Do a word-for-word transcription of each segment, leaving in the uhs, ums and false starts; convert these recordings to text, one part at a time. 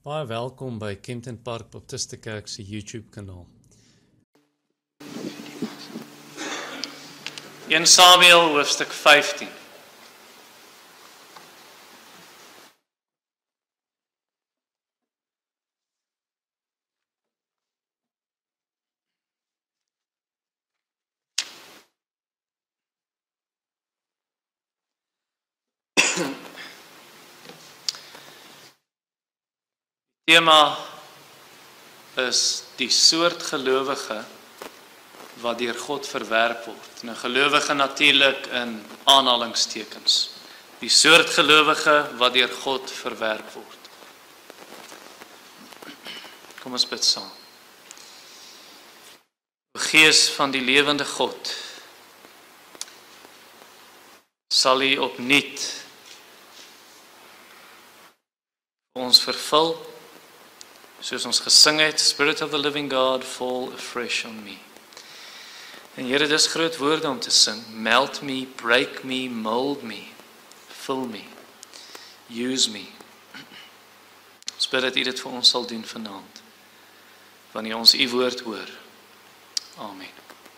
Baie welkom by Kempton Park Baptiste Kerk se YouTube kanaal. Eerste Samuel hoofstuk vyftien. Thema is die soort gelowige wat deur God verwerp word. Nou gelowige natuurlik in aanhalingstekens. Die soort gelowige wat deur God verwerp word. Kom ons bid saam. O Gees van die lewende God, sal U opnuut ons vervul, soos ons gesing het, Spirit of the living God, fall afresh on me. En Here, dis groot woorde om te sing. Melt me, break me, mold me, fill me, use me. Ons bid dat U dit vir ons sal doen vanaand, wanneer ons U woord hoor. Amen.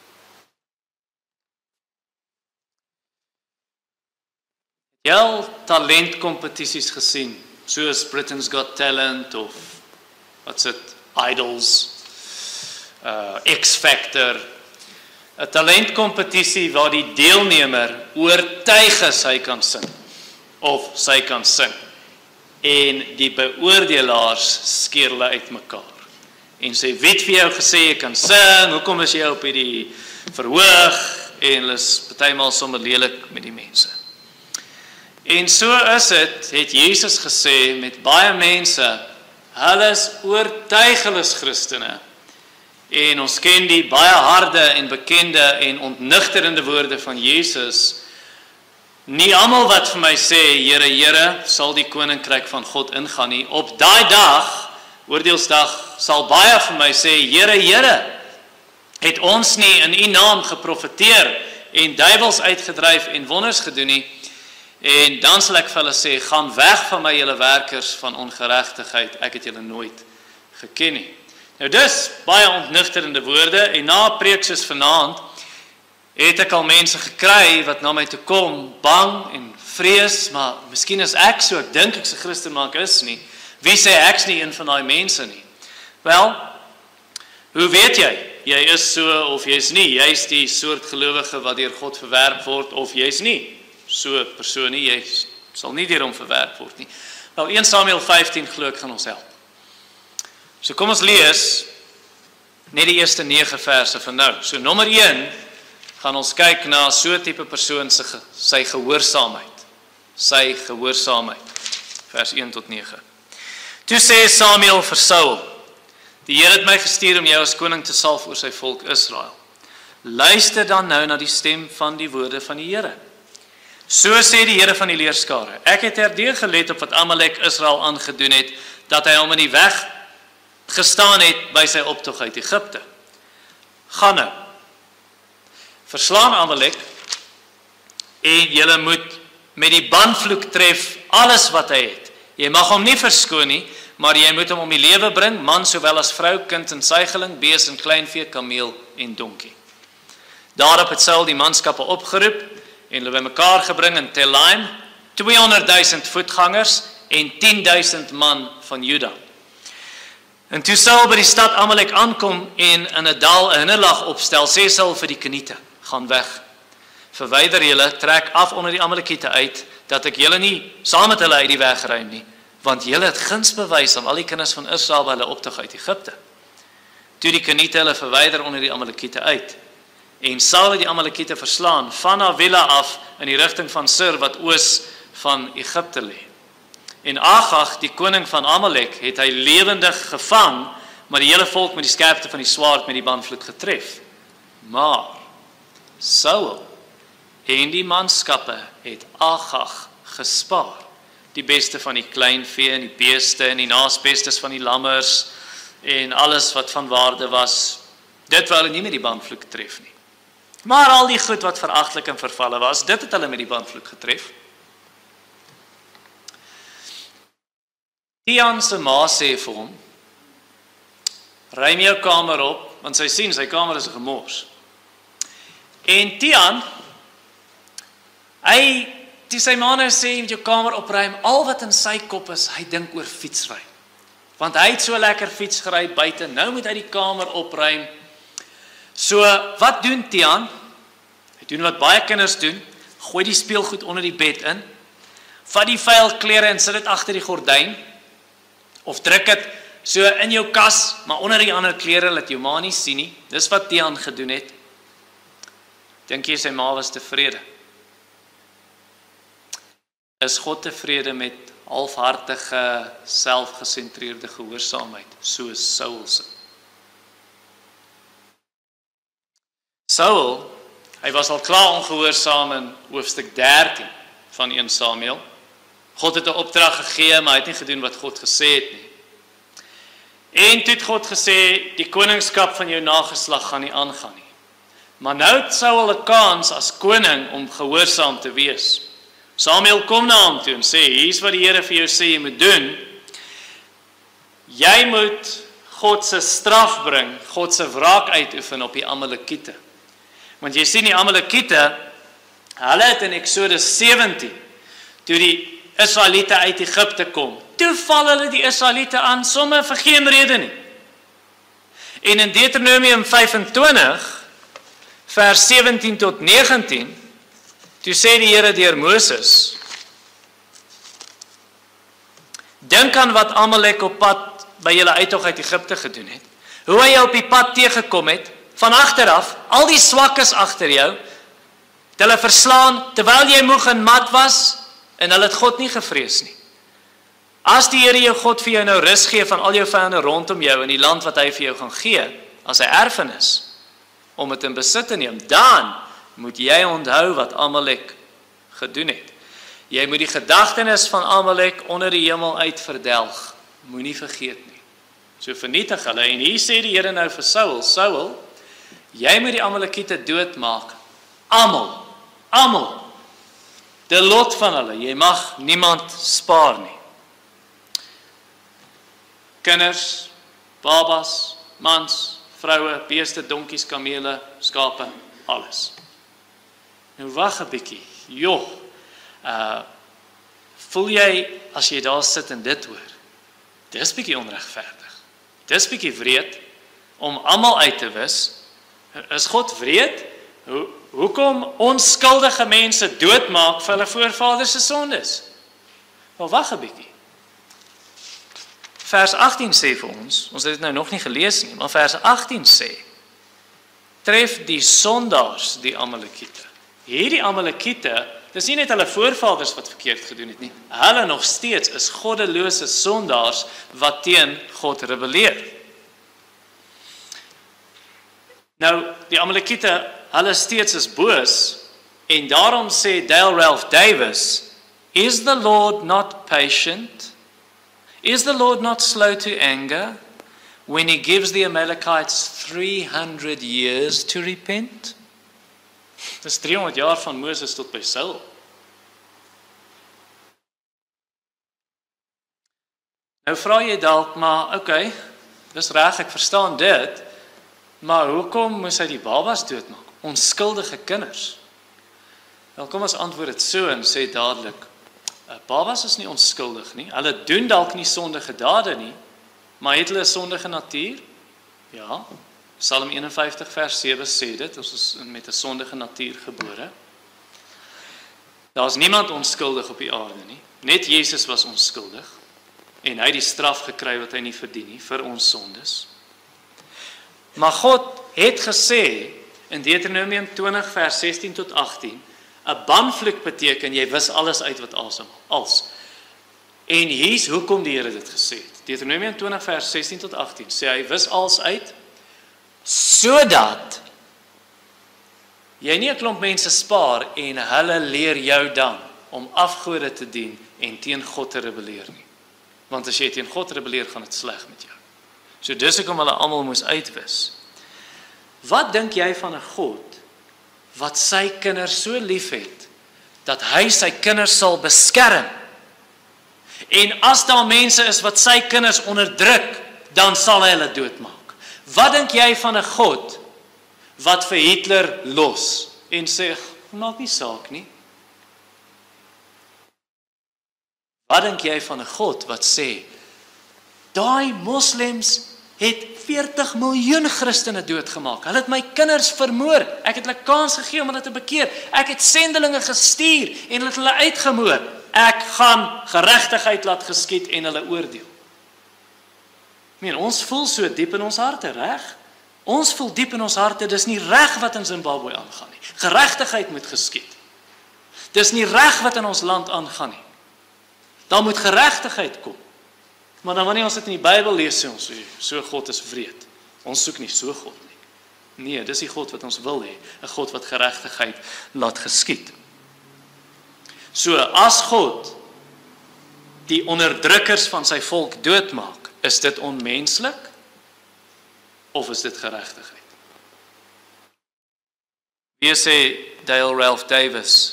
Het jy al talentkompetisies gesien, soos Britain's Got Talent of wat's dit, Idols, uh, X Factor, 'n talentkompetisie waar die deelnemer oortuig is hy kan sing, of sy kan sing, en die beoordelaars skeer hulle uitmekaar, en sê, wie het vir jou gesê jy kan sing, hoekom is jy op hierdie verhoog, en hulle is partymal sommer lelik met die mense. En so is het, het Jesus gesê met baie mense, hulle is oortuig, hulle is Christene. En ons ken die baie harde en bekende en ontnigterende woorde van Jesus. Nie almal wat vir my sê, Here, Here, sal die koninkryk van God ingaan nie. Op daai dag, oordeelsdag, sal baie vir my sê, Here, Here, het ons nie in U naam geprofeteer en duiwels uitgedryf en wonders gedoen nie. En dan sal ek vir hulle sê, gaan weg van my julle werkers van ongeregtigheid, ek het julle nooit geken nie. Nou dis baie ontnigterende woorde, en na preek soos vanaand, het ek al mense gekry wat na my toe kom, bang en vrees, maar miskien is ek so, ek dink ek's 'n Christen, maar ek is nie. Wie sê ek's nie een van daai mense nie? Wel, hoe weet jy? Jy is so of jy's nie, jy's die soort gelowige wat deur God verwerp word, of jy's nie. So persoon nie, jy sal nie deur hom verwerp word nie. Wel, Eerste Samuel vyftien glo ek gaan ons help. So kom ons lees net die eerste nege verse van nou. So nommer een gaan ons kyk na so 'n tipe persoon se sy gehoorsaamheid. Sy gehoorsaamheid. Vers een tot nege. Toe sê Samuel vir Saul, die Here het my gestuur om jou as koning te salf oor sy volk Israel. Luister dan nou na die stem van die woorde van die Here. So sê die Here van die leerskare, ek het terdeeg gelet op wat Amalek Israel aangedoen het, dat hy hom in die weg gestaan het by sy optog uit Egipte. Gaan nou, verslaan Amalek, en julle moet met die banvloek tref alles wat hy het. Jy mag hom nie verskoon nie, maar jy moet hom om die lewe bring, man sowel as vrou, kind en suigeling, bees en kleinvee, kameel en donkie. Daarop het Saul die manskappe opgeroep, en hulle bymekaar gebring in Telaim, tweehonderdduisend voetgangers en tienduisend man van Juda. En toe Saul by die stad Amalek aankom en in 'n dal 'n hinderlag opstel, sê Saul vir die Keniete, gaan weg. Verwyder julle, trek af onder die Amalekiete uit, dat ek julle nie saam met hulle uit die weg ruim nie, want julle het guns bewys aan al die kinders van Israel by hulle optog uit Egipte. Toe die Keniete hulle verwyder onder die Amalekiete uit, en Saul het die Amalekiete verslaan, van Havila af, in die rigting van Sur, wat oos van Egipte lê. En Agag, die koning van Amalek, het hy lewendig gevang, maar die hele volk met die skerpte van die swaard met die banvloek getref. Maar Saul en die manskappe het Agag gespaar, die beste van die kleinvee en die beeste en die naasbestes van die lammers en alles wat van waarde was. Dit wou hulle nie met die banvloek tref nie. Maar al die goed wat veragtelik en vervalle was, dit het hulle met die banvloek getref. Tiaan se ma sê vir hom, ruim jou kamer op, want sy sien, sy kamer is 'n gemors. En Tiaan, hy, toe sy ma nou sê, jy moet jou kamer opruim, al wat in sy kop is, hy dink oor fietsry. Want hy het so lekker fiets gery buite, nou moet hy die kamer opruim. So, wat doen Tiaan? Hy doen wat baie kinders doen, gooi die speelgoed onder die bed in, vat die vuil klere en sit dit agter die gordyn, of druk dit so in jou kas, maar onder die ander klere, laat jou ma nie sien nie. Dis wat Tiaan gedoen het. Dink jy sy ma was tevrede? Is God tevrede met halfhartige, selfgesentreerde gehoorsaamheid, soos Saul se? Saul, hy was al klaar ongehoorsaam in hoofstuk dertien van eerste Samuel. God het 'n opdrag gegee, maar hy het nie gedoen wat God gesê het nie. En toe het God gesê, die koningskap van jou nageslag gaan nie aangaan nie. Maar nou het Saul 'n kans as koning om gehoorsaam te wees. Samuel kom na hom toe en sê, hier's wat die Here vir jou sê jy moet doen. Jy moet God se straf bring, God se wraak uitoefen op die Amalekiete. Want jy sien die Amalekiete, hulle het in Eksodus sewentien, toe die Israeliete uit Egipte kom, toe val hulle die Israeliete aan, sommer vir geen rede nie. En in Deuteronomium vyf en twintig, vers sewentien tot negentien, toe sê die Here deur Moses, dink aan wat Amalek op pad by julle uittog uit Egipte gedoen het. Hoe hy jou op die pad teëgekom het, van agteraf, al die swakkes agter jou, het hulle verslaan, terwyl jy moeg en mat was, en hulle het God nie gevrees nie. As die Here jou God vir jou nou rus gee van al jou vyande rondom jou in die land wat hy vir jou gaan gee, as hy erfenis, om dit in besit te neem, dan moet jy onthou wat Amalek gedoen het. Jy moet die gedagtenis van Amalek onder die hemel uit verdelg. Moenie vergeet nie. So vernietig hulle. En hier sê die Here nou vir Saul, Saul, jy moet die Amalekiete doodmaak. Almal, almal. Die lot van hulle, jy mag niemand spaar nie. Kinders, babas, mans, vroue, beeste, donkies, kamele, skape, alles. Nou wag 'n bietjie. Joh, uh, voel jy as jy daar sit en dit hoor? Dis bietjie onregverdig. Dis bietjie wreed om almal uit te wis. Is God wreed? Hoe hoekom onskuldige mense doodmaak vir hulle voorvaders se sondes? Maar wag 'n bietjie. Vers agttien sê vir ons, ons het dit nou nog nie gelees nie, maar vers agttien sê, tref die sondaars die Amalekiete. Hierdie Amalekiete, dis nie net hulle voorvaders wat verkeerd gedoen het nie, hulle nog steeds is goddelose sondaars wat teen God rebelleer. Nou, die Amalekiete, hulle steeds is boos, en daarom sê Dale Ralph Davis, is the Lord not patient? Is the Lord not slow to anger when he gives the Amalekites three hundred years to repent? Dis driehonderd jaar van Moses tot by Saul. Nou vra jy dalk, maar oké, okay, dis reg, ek verstaan dit, maar hoekom moes hy die babas doodmaak? Onskuldige kinders. Wel, kom ons antwoord dit so en sê dadelik, babas is nie onskuldig nie, hulle doen dalk nie sondige dade nie, maar het hulle 'n sondige natuur? Ja, Psalm eenenvyftig vers sewe sê dit, ons is met 'n sondige natuur gebore. Daar is niemand onskuldig op die aarde nie, net Jesus was onskuldig, en hy het die straf gekry wat hy nie verdien nie, vir ons sondes. Maar God het gesê, in Deuteronomium twintig vers sestien tot agttien, 'n banvloek beteken, jy wis alles uit wat asem, als. En hier's hoekom die Here dit gesê het. Deuteronomium twintig vers sestien tot agttien, sê hy, wis alles uit, sodat jy nie 'n klomp mense spaar, en hulle leer jou dan, om afgode te dien, en teen God te rebelleer nie. Want as jy teen God rebelleer, gaan dit sleg met jou. So dis hoekom hulle almal moes uitwis. Wat dink jy van 'n God, wat sy kinders so lief het, dat hy sy kinders sal beskerm, En as daar mense is wat sy kinders onderdruk, dan sal hy hulle doodmaak. Wat dink jy van 'n God wat vir Hitler los en sê, maak nie saak nie? Wat dink jy van 'n God wat sê, daai moslems het veertig miljoen Christene doodgemaak. Hulle het my kinders vermoor. Ek het hulle kans gegee om hulle te bekeer. Ek het sendelinge gestuur en hulle het hulle uitgemoor. Ek gaan geregtigheid laat geskied en hulle oordeel. Ek meen, ons voel so diep in ons harte, reg? Ons voel diep in ons harte, dis nie reg wat in Zimbabwe aangaan nie. Geregtigheid moet geskied. Dis nie reg wat in ons land aangaan nie. Daar moet geregtigheid kom. Maar dan wanneer ons dit in die Bybel lees, sê ons, so God is wreed. Ons soek nie so God nie. Nee, dis die God wat ons wil hê, 'n God wat geregtigheid laat geskied. So, as God die onderdrukkers van sy volk doodmaak, is dit onmenslik of is dit geregtigheid? Hier sê Dale Ralph Davis,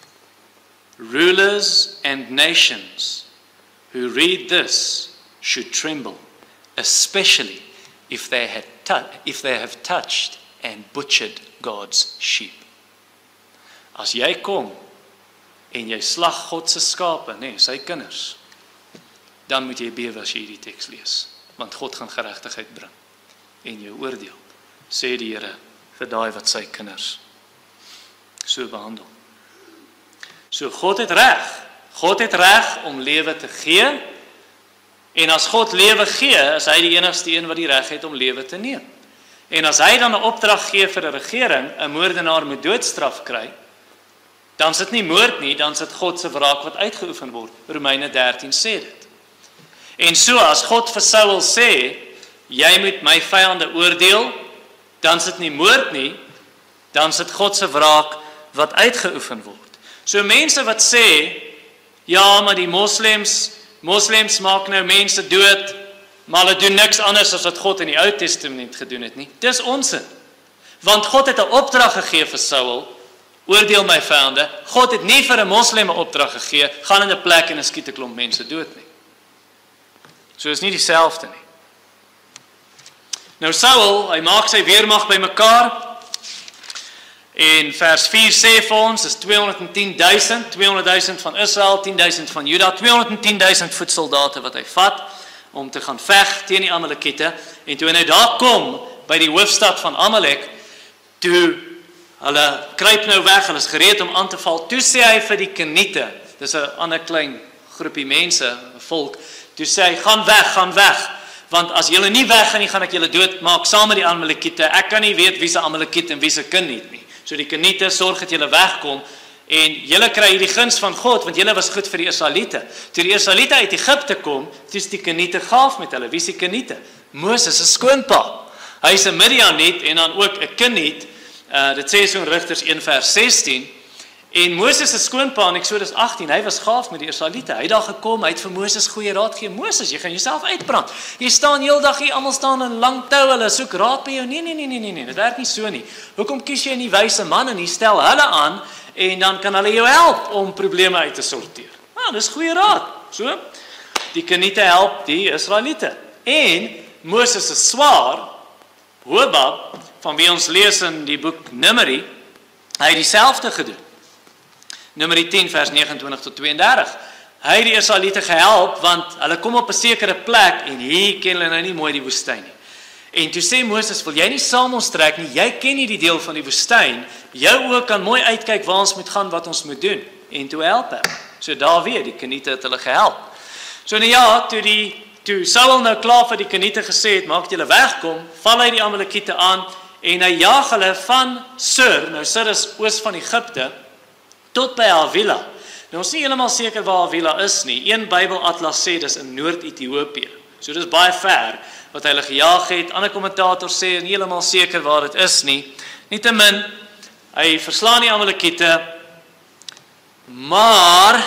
rulers and nations who read this should tremble, especially if they had if they have touched and butchered God's sheep. As jy kom en jy slag God se skape, nee, sy kinders, dan moet jy bewe as jy hierdie teks lees, want God gaan geregtigheid bring en jou oordeel, sê die Here vir daai wat sy kinders so behandel. So God het reg. God het reg om lewe te gee. En as God lewe gee, is hy die enigste een wat die reg het om lewe te neem. En as hy dan 'n opdrag gee vir 'n regering, 'n moordenaar moet doodstraf kry, dan is dit nie moord nie, dan is dit God se wraak wat uitgeoefen word. Romeine dertien sê dit. En so as God vir Saul sê, jy moet my vyande oordeel, dan is dit nie moord nie, dan is dit God se wraak wat uitgeoefen word. So mense wat sê, ja, maar die moslems, moslems maak nou mense dood, maar hulle doen niks anders as wat God in die Ou Testament gedoen het nie. Dis onsin. Want God het 'n opdrag gegee vir Saul, oordeel my vyande. God het nie vir 'n moslem 'n opdrag gegee, gaan in 'n plek en skiet 'n klomp mense dood nie. So is nie dieselfde nie. Nou Saul, hy maak sy weermag bymekaar. En vers vier sê vir ons, is tweehonderdtien duisend, tweehonderd duisend van Israel, tien duisend van Juda, tweehonderdtien duisend voetsoldate wat hy vat, om te gaan veg teen die Amalekiete. En toe hy daar kom, by die hoofstad van Amalek, toe, hulle kruip nou weg, hulle is gereed om aan te val, toe sê hy vir die Keniete, dis 'n ander klein groepie mense, 'n volk, toe sê hy, gaan weg, gaan weg, want as julle nie weg gaan nie, gaan ek julle doodmaak, saam met die Amalekiete, ek kan nie weet wie se Amalekiet en wie se Keniet nie. So die Keniete sorg dat julle wegkom en julle kry hierdie guns van God want julle was goed vir die Israeliete. Toe die Israeliete uit Egipte kom, toe is die Keniete gaaf met hulle. Wie is die Keniete? Moses se skoonpa. Hy is 'n Midianiet en dan ook 'n Keniet. Uh dit sê so in Rigters een vers sestien. En Moses se skoonpa in Eksodus agttien, hy was gaaf met die Israeliete. Hy het daar gekom, hy het vir Moses goeie raad gegee. Moses, jy gaan jouself uitbrand. Jy staan heeldag hier, almal staan in lang tou, hulle soek raad by jou. Nee, nee, nee, nee, nee, nee, dit werk nie so nie. Hoekom kies jy nie wyse man en jy stel hulle aan en dan kan hulle jou help om probleme uit te sorteer? Nou, dis goeie raad. So, die Keniete help die Israeliete. En Moses se swaar, Hobab, van wie ons lees in die boek Numeri, hy het dieselfde gedoen. Numeri tien vers negenentwintig tot tweeëndertig. Hy het die Israeliete gehelp, want hulle kom op 'n sekere plek, en hier ken hulle nou nie mooi die woestyn nie. En toe sê Moses, wil jy nie saam ons trek nie, jy ken nie die deel van die woestyn, jou oë kan mooi uitkyk waar ons moet gaan, wat ons moet doen, en toe help hy. So daar weer, die Keniete het hulle gehelp. So nou ja, toe die, toe Saul nou klaar vir die Keniete gesê het, maak julle wegkom, val hy die Amalekiete aan, en hy jaag hulle van Sur, nou Sur is oos van Egipte, tot by Havila. Nou ons is nie helemaal seker waar Havila is nie. Een Bybelatlas sê dis in Noord-Ethiopië. So dis baie ver wat hy hulle gejaag het. Ander kommentators sê nie helemaal seker waar dit is nie. Nietemin, hy verslaan die Amalekiete, maar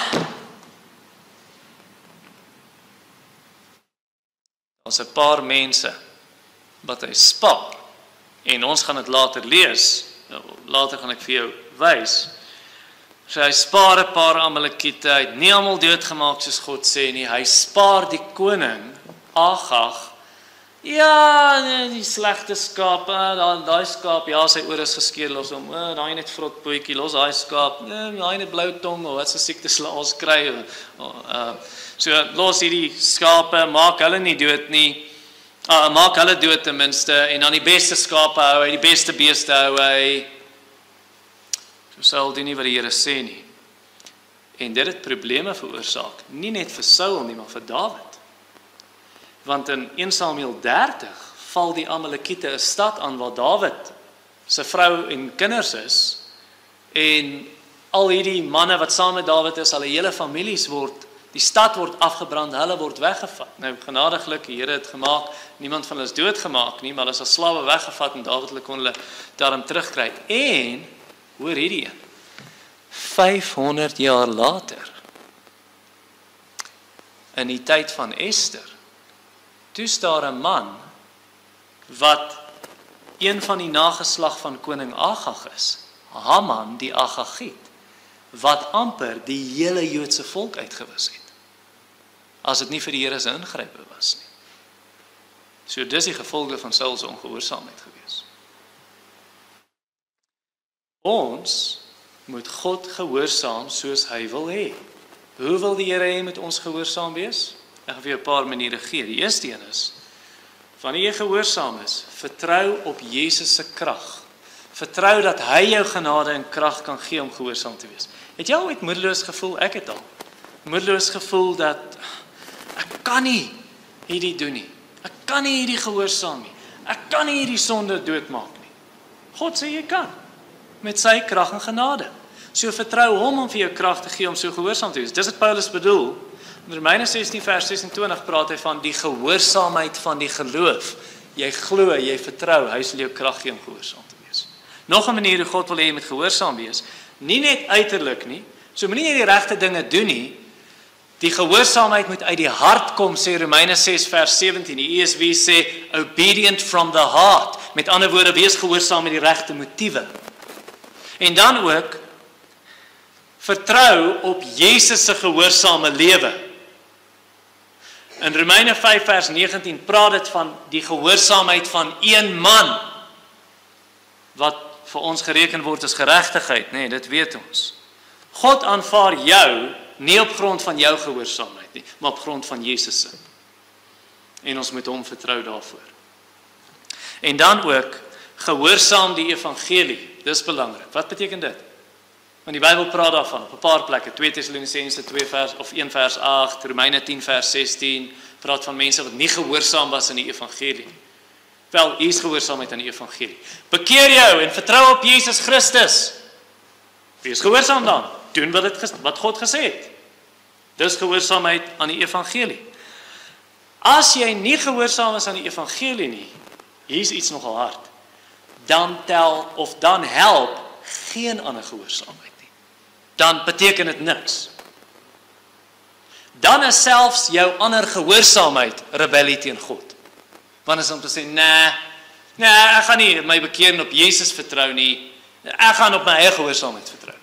ons 'n paar mense wat hy spaar. En ons gaan dit later lees. Later gaan ek vir jou wys. So hy spaar 'n paar Amalekiete, hy het nie almal doodgemaak soos God sê nie, hy spaar die koning, Agag. Ja, nee, die slegte skaap, daai daai skaap, ja, sy oor is geskeur, los hom, oh, daai net vrot pootjie, los daai skaap, nee, daai net blou tong, of wat se siektes hulle ons kry. Oh, uh, so los hierdie skape, maak hulle nie dood nie. Uh, maak hulle dood ten minste, en dan die beste skape hou hy, die beste beeste hou hy. So Saul doen nie wat die Here sê nie. En dit het probleme veroorsaak, nie net vir Saul nie, maar vir Dawid. Want in een Samuel dertig val die Amalekiete 'n stad aan waar Dawid sy vrou en kinders is, en al hierdie manne wat saam met Dawid is, hulle hele families word, die stad word afgebrand, hulle word weggevat. Nou genadiglik, die Here het gemaak, niemand van hulle is doodgemaak nie, maar hulle is as slawe weggevat en Dawid hulle kon hulle daarom terugkry. En hoor hierdie een, vyfhonderd jaar later, in die tyd van Ester, toe is daar 'n man wat een van die nageslag van koning Agag is, Haman die Agagiet, wat amper die hele Joodse volk uitgewis het, as dit nie vir die Here se ingrype was nie. So dis die gevolge van Saul se ongehoorsaamheid gewees. Ons moet God gehoorsaam soos hy wil hê. Hoe wil die Here hê moet ons gehoorsaam wees? Ek gaan vir jou 'n paar maniere gee. Die eerste een is, wanneer jy gehoorsaam is, vertrou op Jesus se krag. Vertrou dat hy jou genade en krag kan gee om gehoorsaam te wees. Het jy al ooit moedeloos gevoel? Ek het al. Moedeloos gevoel dat ek kan nie hierdie doen nie. Ek kan nie hierdie gehoorsaam nie. Ek kan nie hierdie sonde doodmaak nie. God sê jy kan, met sy krag en genade. So vertrou hom om vir jou krag te gee om so gehoorsaam te wees. Dis wat Paulus bedoel. In Romeine sestien vers sesentwintig praat hy van die gehoorsaamheid van die geloof. Jy glo, jy vertrou, hy sal jou krag gee om gehoorsaam te wees. Nog 'n manier hoe God wil hê jy moet gehoorsaam wees, nie net uiterlik nie, so moenie jy die regte dinge doen nie, die gehoorsaamheid moet uit die hart kom, sê Romeine ses vers sewentien, die E S V sê, obedient from the heart, met ander woorde, wees gehoorsaam met die regte motiewe. En dan ook, vertrou op Jesus se gehoorsame lewe. In Romeine vyf vers negentien praat dit van die gehoorsaamheid van een man, wat vir ons gereken word as geregtigheid, nee, dit weet ons. God aanvaar jou, nie op grond van jou gehoorsaamheid nie, maar op grond van Jesus se. En ons moet hom vertrou daarvoor. En dan ook, gehoorsaam die evangelie, dis belangrik. Wat beteken dit? Want die Bybel praat daarvan op 'n paar plekke, twee Tessalonisense twee vers of een vers agt, Romeine tien vers sestien, praat van mense wat nie gehoorsaam was in die evangelie. Wel, hier is gehoorsaamheid aan die evangelie. Bekeer jou en vertrou op Jesus Christus. Wees gehoorsaam dan. Doen wat dit wat God gesê het. Dis gehoorsaamheid aan die evangelie. As jy nie gehoorsaam is aan die evangelie nie, hier is iets nogal hard. Dan tel of dan help geen ander gehoorsaamheid nie. Dan beteken dit niks. Dan is selfs jou ander gehoorsaamheid rebellie teen God. Want is om te sê, nee, nee, ek gaan nie my bekeer en op Jesus vertrou nie, ek gaan op my eie gehoorsaamheid vertrou.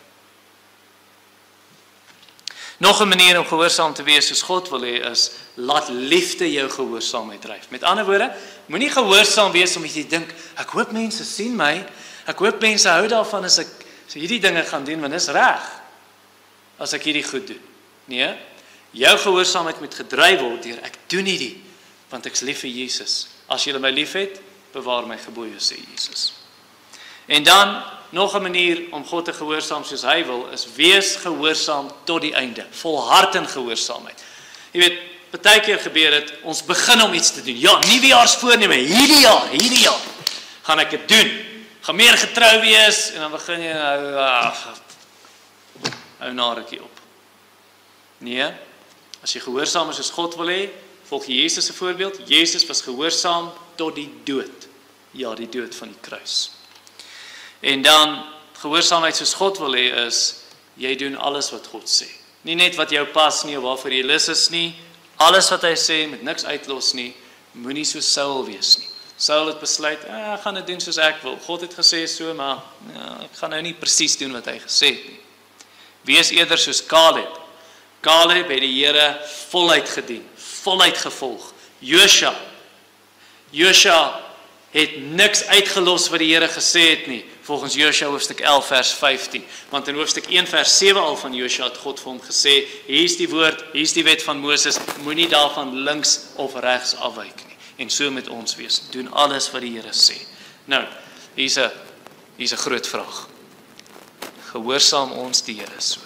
Nog 'n manier om gehoorsaam te wees soos God wil hê is, laat liefde jou gehoorsaamheid dryf. Met ander woorde, moenie gehoorsaam wees omdat jy dink, ek hoop mense sien my, ek hoop mense hou daarvan as ek so hierdie dinge gaan doen, want dis reg, as ek hierdie goed doen. Nee, jou gehoorsaamheid moet gedryf word deur, ek doen hierdie, want ek's lief vir Jesus. As jy my lief het, bewaar my gebooie, sê Jesus. En dan, nog 'n manier om God te gehoorsaam soos hy wil, is wees gehoorsaam tot die einde. Volhard in gehoorsaamheid. Jy weet, baie keer gebeur dit, ons begin om iets te doen. Ja, nuwejaarsvoorneme, hierdie jaar, hierdie jaar, gaan ek dit doen. Gaan meer getrou wees, en dan begin jy, nou, ach, hou narekie op. Nee, as jy gehoorsaam is soos God wil hê, volg jy Jesus se voorbeeld. Jesus was gehoorsaam tot die dood. Ja, die dood van die kruis. En dan, gehoorsaamheid soos God wil hê is, jy doen alles wat God sê. Nie net wat jou pas nie, of waarvoor jy lus is nie, alles wat hy sê, met niks uitlos nie, moenie soos Saul wees nie. Saul het besluit, eh, ek gaan dit doen soos ek wil. God het gesê so, maar ja, ek gaan nou nie presies doen wat hy gesê het nie. Wees eerder soos Caleb. Caleb het die Here voluit gedien, voluit gevolg. Josua, Josua het niks uitgelos wat die Here gesê het nie, volgens Josua hoofstuk elf vers vyftien, want in hoofstuk een vers sewe al van Josua het God vir hom gesê, hier is die woord, hier is die wet van Moses, moenie daarvan links of regs afwyk nie, en so met ons wees, doen alles wat die Here sê. Nou, hier is 'n hier is 'n groot vraag, gehoorsaam ons die Here so?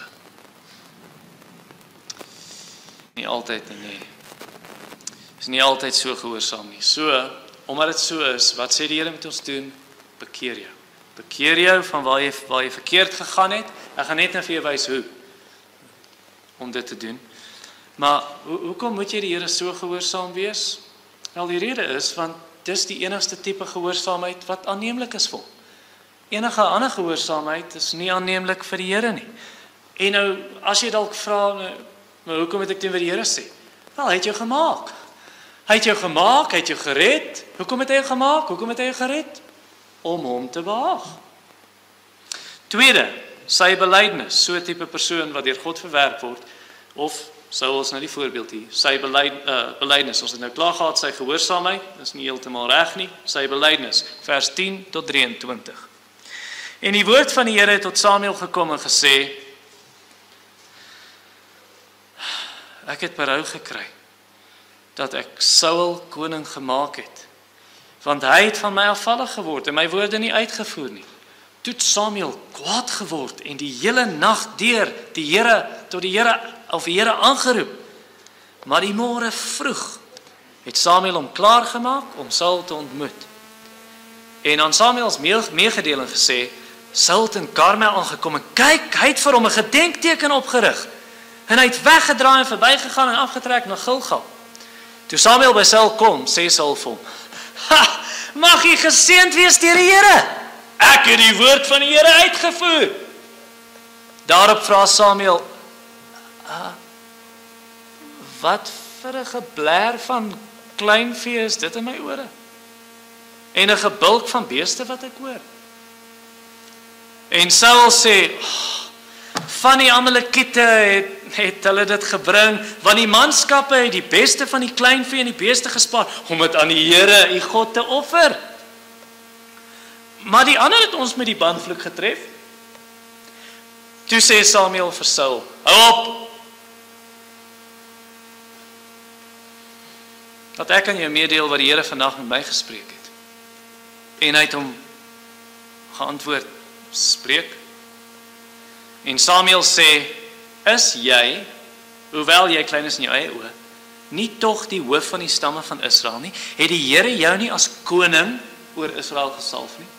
Nie altyd nie, nee. Is nie altyd so gehoorsaam nie. So, omdat dit so is, wat sê die Here moet ons doen? Bekeer jou. Bekeer jou van waar jy, waar jy verkeerd gegaan het. Ek gaan net nou vir jou wys hoe om dit te doen. Maar ho hoekom moet jy die Here so gehoorsaam wees? Wel, die rede is, want dis die enigste tipe gehoorsaamheid wat aanneemlik is vir hom. Enige ander gehoorsaamheid is nie aanneemlik vir die Here nie. En nou, as jy dalk vra, nou, maar hoekom het ek doen wat die Here sê? Wel, hy het jou gemaak. Hy het jou gemaak, hy het jou gered. Hoekom het hy jou gemaak? Hoekom het hy jou gered? Om hom te behaag. Tweede, sy belydenis, so 'n tipe persoon wat deur God verwerp word, of sou ons nou die voorbeeld hier, sy beleid, uh, belydenis, ons het nou klaar gehad, sy gehoorsaamheid, dis nie heeltemal reg nie, sy belydenis, vers tien tot drieëntwintig. En die woord van die Here het tot Samuel gekom en gesê, ek het berou gekry, dat ek Saul koning gemaak het, want hy het van my afvallig geword en my woorde nie uitgevoer nie. Toe het Samuel kwaad geword en die hele nag deur die Here tot die Here of die Here aangeroep. Maar die môre vroeg het Samuel hom klaar gemaak om Saul te ontmoet. En aan Samuels meegedeling gesê, Saul het in Karmel aangekom en kyk, hy het vir hom 'n gedenkteken opgerig. En hy het weggedraai en verbygegaan en afgetrek na Gilgal. Toe Samuel by Saul kom, sê Saul vir hom, ha, mag jy geseënd wees deur die Here. Ek het die woord van die Here uitgevoer. Daarop vra Samuel, ah, wat vir 'n gebler van kleinvee is dit in my ore? En 'n gebulk van beeste wat ek hoor. En Saul sê, oh, van die Amalekiete het, het hulle dit gebring, want die manskappe het die beste van die kleinvee en die beeste gespaar, om het aan die Here, die God, te offer. Maar die ander het ons met die bandvloek getref. Toe sê Samuel vir Saul, hou op! Dat ek aan jou meedeel wat die Here vandag met my gespreek het. En hy het hom geantwoord, spreek. En Samuel sê, is jy, hoewel jy klein is in jou eie oë, nie tog die hoof van die stamme van Israel nie? Het die Here jou nie as koning oor Israel gesalf nie?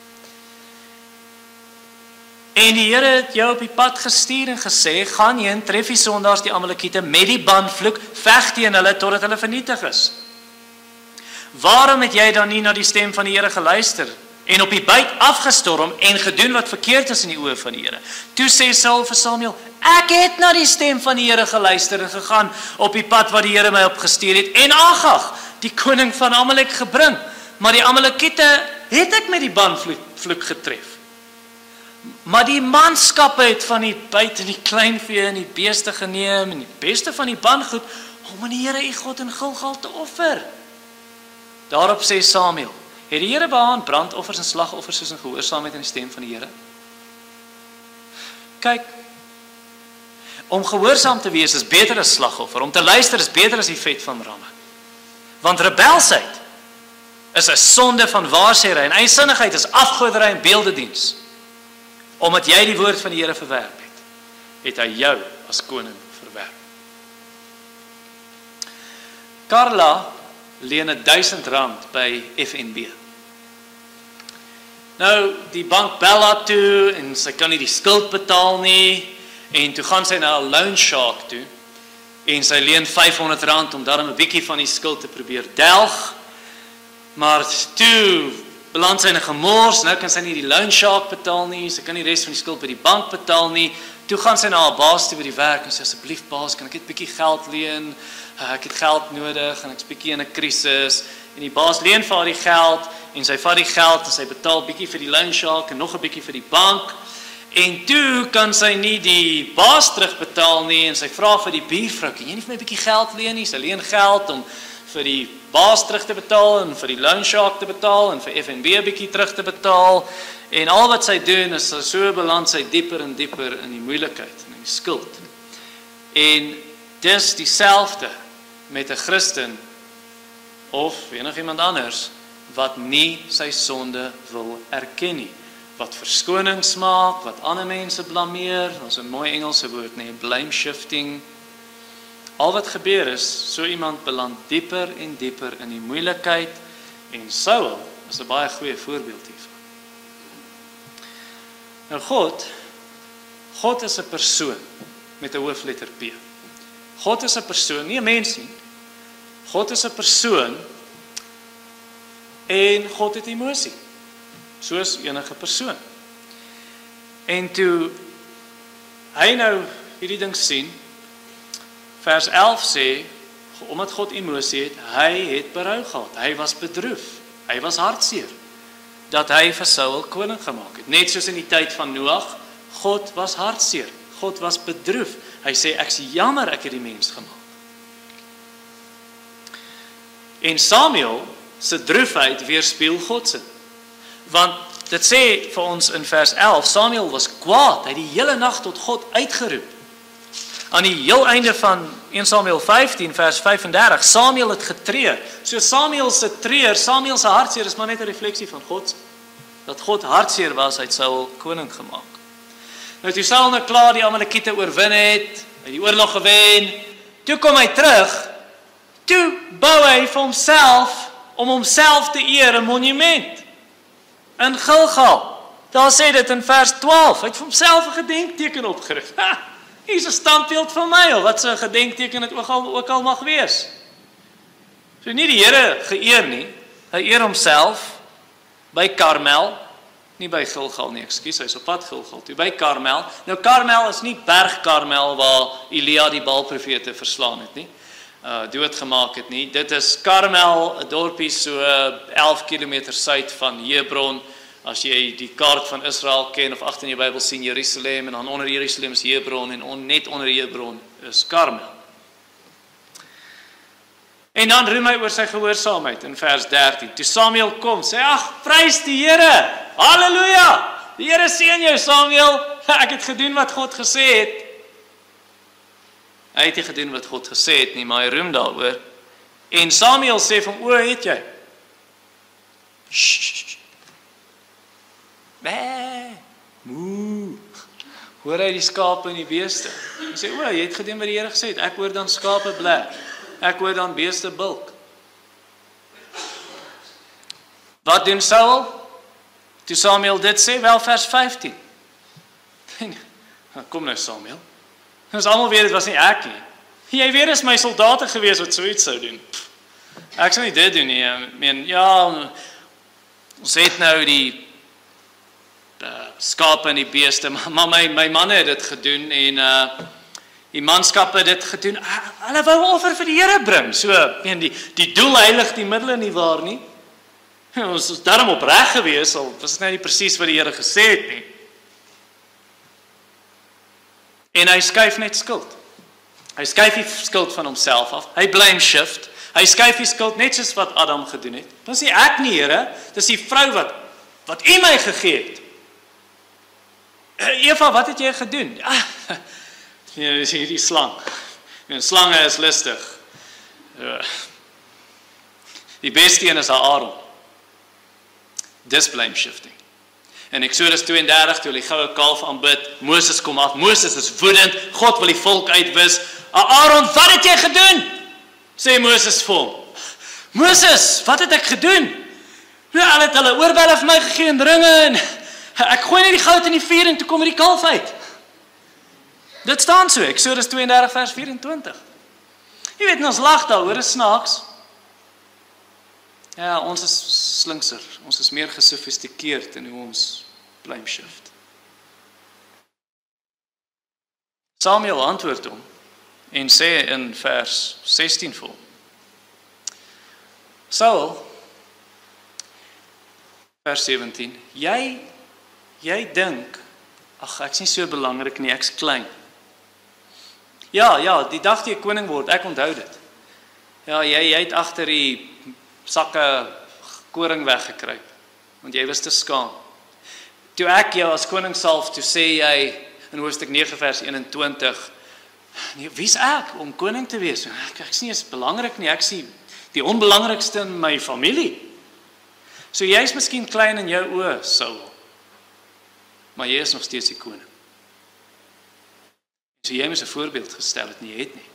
En die Here het jou op die pad gestuur en gesê, gaan heen, tref die sondaars die Amalekiete met die bandvloek, veg teen hulle totdat hulle vernietig is. Waarom het jy dan nie na die stem van die Here geluister en op die byt afgestorm en gedoen wat verkeerd is in die oë van die Here? Toe sê Saul vir Samuel, ek het na die stem van die Here geluister en gegaan op die pad wat die Here my opgestuur het en Agag, die koning van Amalek, gebring. Maar die Amalekiete het ek met die bandvloek getref. Maar die manskappe het van die byt en die kleinvee en die beeste geneem en die beste van die bandgoed om aan die Here u God in Gilgal te offer. Daarop sê Samuel, het die Here behaag brandoffers en slagoffers soos in gehoorsaamheid aan die stem van die Here? Kyk, om gehoorsaam te wees is beter as slagoffer, om te luister is beter as die vet van ramme. Want rebelsheid is 'n sonde van waarsêry en eisinnigheid is afgoderry en beeldediens. Omdat jy die woord van die Here verwerp het, het hy jou as koning verwerp. Carla leen duisend rand by F N B. Nou, die bank bel haar toe en sy kan nie die skuld betaal nie, en toe gaan sy na 'n loan shark toe en sy leen vyfhonderd rand om daarom 'n bietjie van die skuld te probeer delg. Maar toe beland sy in 'n gemors, nou kan sy nie die loan shark betaal nie, sy kan nie die res van die skuld by die bank betaal nie. Toe gaan sy na haar baas toe by die werk en sê, asseblief baas, kan ek net 'n bietjie geld leen? Ek het geld nodig en ek's bietjie in 'n krisis. En die baas leen vir haar die geld en sy vat die geld en sy betaal bietjie vir die loan shark en nog 'n bietjie vir die bank. En toe kan sy nie die baas terugbetaal nie en sy vra vir die buurvrou, kan jy nie vir my 'n bietjie geld leen nie? Sy leen geld om vir die baas terug te betaal en vir die loan shark te betaal en vir F N B 'n bietjie terug te betaal. En al wat sy doen is so beland sy dieper en dieper in die moeilikheid en in die skuld. En dis dieselfde met 'n Christen of enigiemand anders wat nie sy sonde wil erken nie. Wat verskonings maak, wat ander mense blameer, ons 'n mooi Engelse woord, nee, blame shifting. Al wat gebeur is, so iemand beland dieper en dieper in die moeilikheid en Saul is 'n baie goeie voorbeeld hiervan. Nou God, God is 'n persoon met 'n hoofletter P. God is 'n persoon, nie 'n mens nie. God is 'n persoon en God het emosie, soos enige persoon. En toe hy nou hierdie ding sien, vers elf sê, omdat God emosie het, hy het berou gehad, hy was bedroef, hy was hartseer, dat hy vir Saul koning gemaak het. Net soos in die tyd van Noag, God was hartseer, God was bedroef, hy sê, ek is jammer ek het die mens gemaak. En Samuel se droefheid weerspieël God se. Want dit sê vir ons in vers elf, Samuel was kwaad, hy het die hele nag tot God uitgeroep. Aan die heel einde van Eerste Samuel vyftien vers vyf en dertig, Samuel het getreur. So Samuel se treur, Samuel se hartseer is maar net 'n refleksie van God se. Dat God hartseer was, hy het Saul koning gemaak. Nou toe Saul nou klaar die Amalekiete oorwin het, hy die oorlog gewen, toe kom hy terug, toe bou hy vir homself, om homself te eer, 'n monument in Gilgal. Daar sê dit in vers twaalf, hy het vir homself 'n gedenkteken opgerig. Ha, hier is 'n standbeeld van my, of wat 'n gedenkteken dit ook al, ook al mag wees. So nie die Here geëer nie, hy eer homself by Karmel, nie by Gilgal nie, ekskuus, hy is op pad Gilgal toe, by Karmel. Nou Karmel is nie berg Karmel waar Elia die Baalprofete verslaan het nie, uh, doodgemaak het nie. Dit is Karmel, 'n dorpie so elf kilometer suid van Hebron. As jy die kaart van Israel ken of agter in jou Bybel sien Jerusalem en dan onder Jerusalem is Hebron en on, net onder Hebron is Karmel. En dan roem hy oor sy gehoorsaamheid in vers dertien. Toe Samuel kom, sê ag, prys die Here. Halleluja! Die Here seën jou Samuel. Ek het gedoen wat God gesê het. Hy het nie gedoen wat God gesê het nie, maar hy roem daaroor. En Samuel sê van, o, het jy? Shh. Bæ, moe. Hoor hy die skape en die beeste. Hy sê, o, jy het gedoen wat die Here gesê het. Ek hoor dan skape bly. Ek hoor dan beeste bulk. Wat doen Saul? Toe Samuel dit sê, wel vers vyftien. Kom nou Samuel. Ons almal weet, dit was nie ek nie. Jy weet, is my soldate gewees wat so iets sou doen. Pff, ek sou nie dit doen nie. Ek meen, ja, ons het nou die uh, skape en die beeste, maar my, my manne het dit gedoen en uh, die manskappe het dit gedoen. Hulle wou 'n offer vir die Here bring. So, meen, die, die doel heilig die middele nie waar nie. Ons is daarom opreg gewees, al was dit nou nie presies wat die Here gesê het nie. En hy skuif net skuld. Hy skuif die skuld van homself af. Hy blame shift. Hy skuif die skuld net soos wat Adam gedoen het. Dis nie ek nie, Here, dis die vrou wat wat U my gegee het. Eva, wat het jy gedoen? Ah, ja, dis hierdie slang. En slange is lustig. Die beste een is Aaron. Dis blame shifting. In Exodus tweeëndertig, toe hulle die goue kalf aanbid, Moses kom af, Moses is woedend, God wil die volk uitwis. Aaron, wat het jy gedoen? Sê Moses vir hom. Moses, wat het ek gedoen? Ja, hulle het hulle oorbelle vir my gegee en ringe en ek gooi net die goud in die vuur en toe kom die kalf uit. Dit staan so, Exodus tweeëndertig vers vyf-en-twintig. Jy weet, ons lag daaroor, is snaaks. Ja, ons is slinkser, ons is meer gesofistikeerd in hoe ons blame shift. Samuel antwoord hom en sê in vers sestien vir hom, Saul, vers sewentien, jy, jy dink ag, ek's nie so belangrik nie, ek's klein. Ja, ja, die dag toe jy koning word, ek onthou dit. Ja, jy, jy het agter die sakke koring weggekruip, want jy was te skaam. Toe ek jou as koning salf, toe sê jy in hoofstuk nege vers eenentwintig, nee, wie's ek om koning te wees? Ek, ek's nie eens belangrik nie, ek's die, die onbelangrikste in my familie. So jy is miskien klein in jou oë, Saul, maar jy is nog steeds die koning. So jy moes 'n voorbeeld gestel het, nie jy het nie.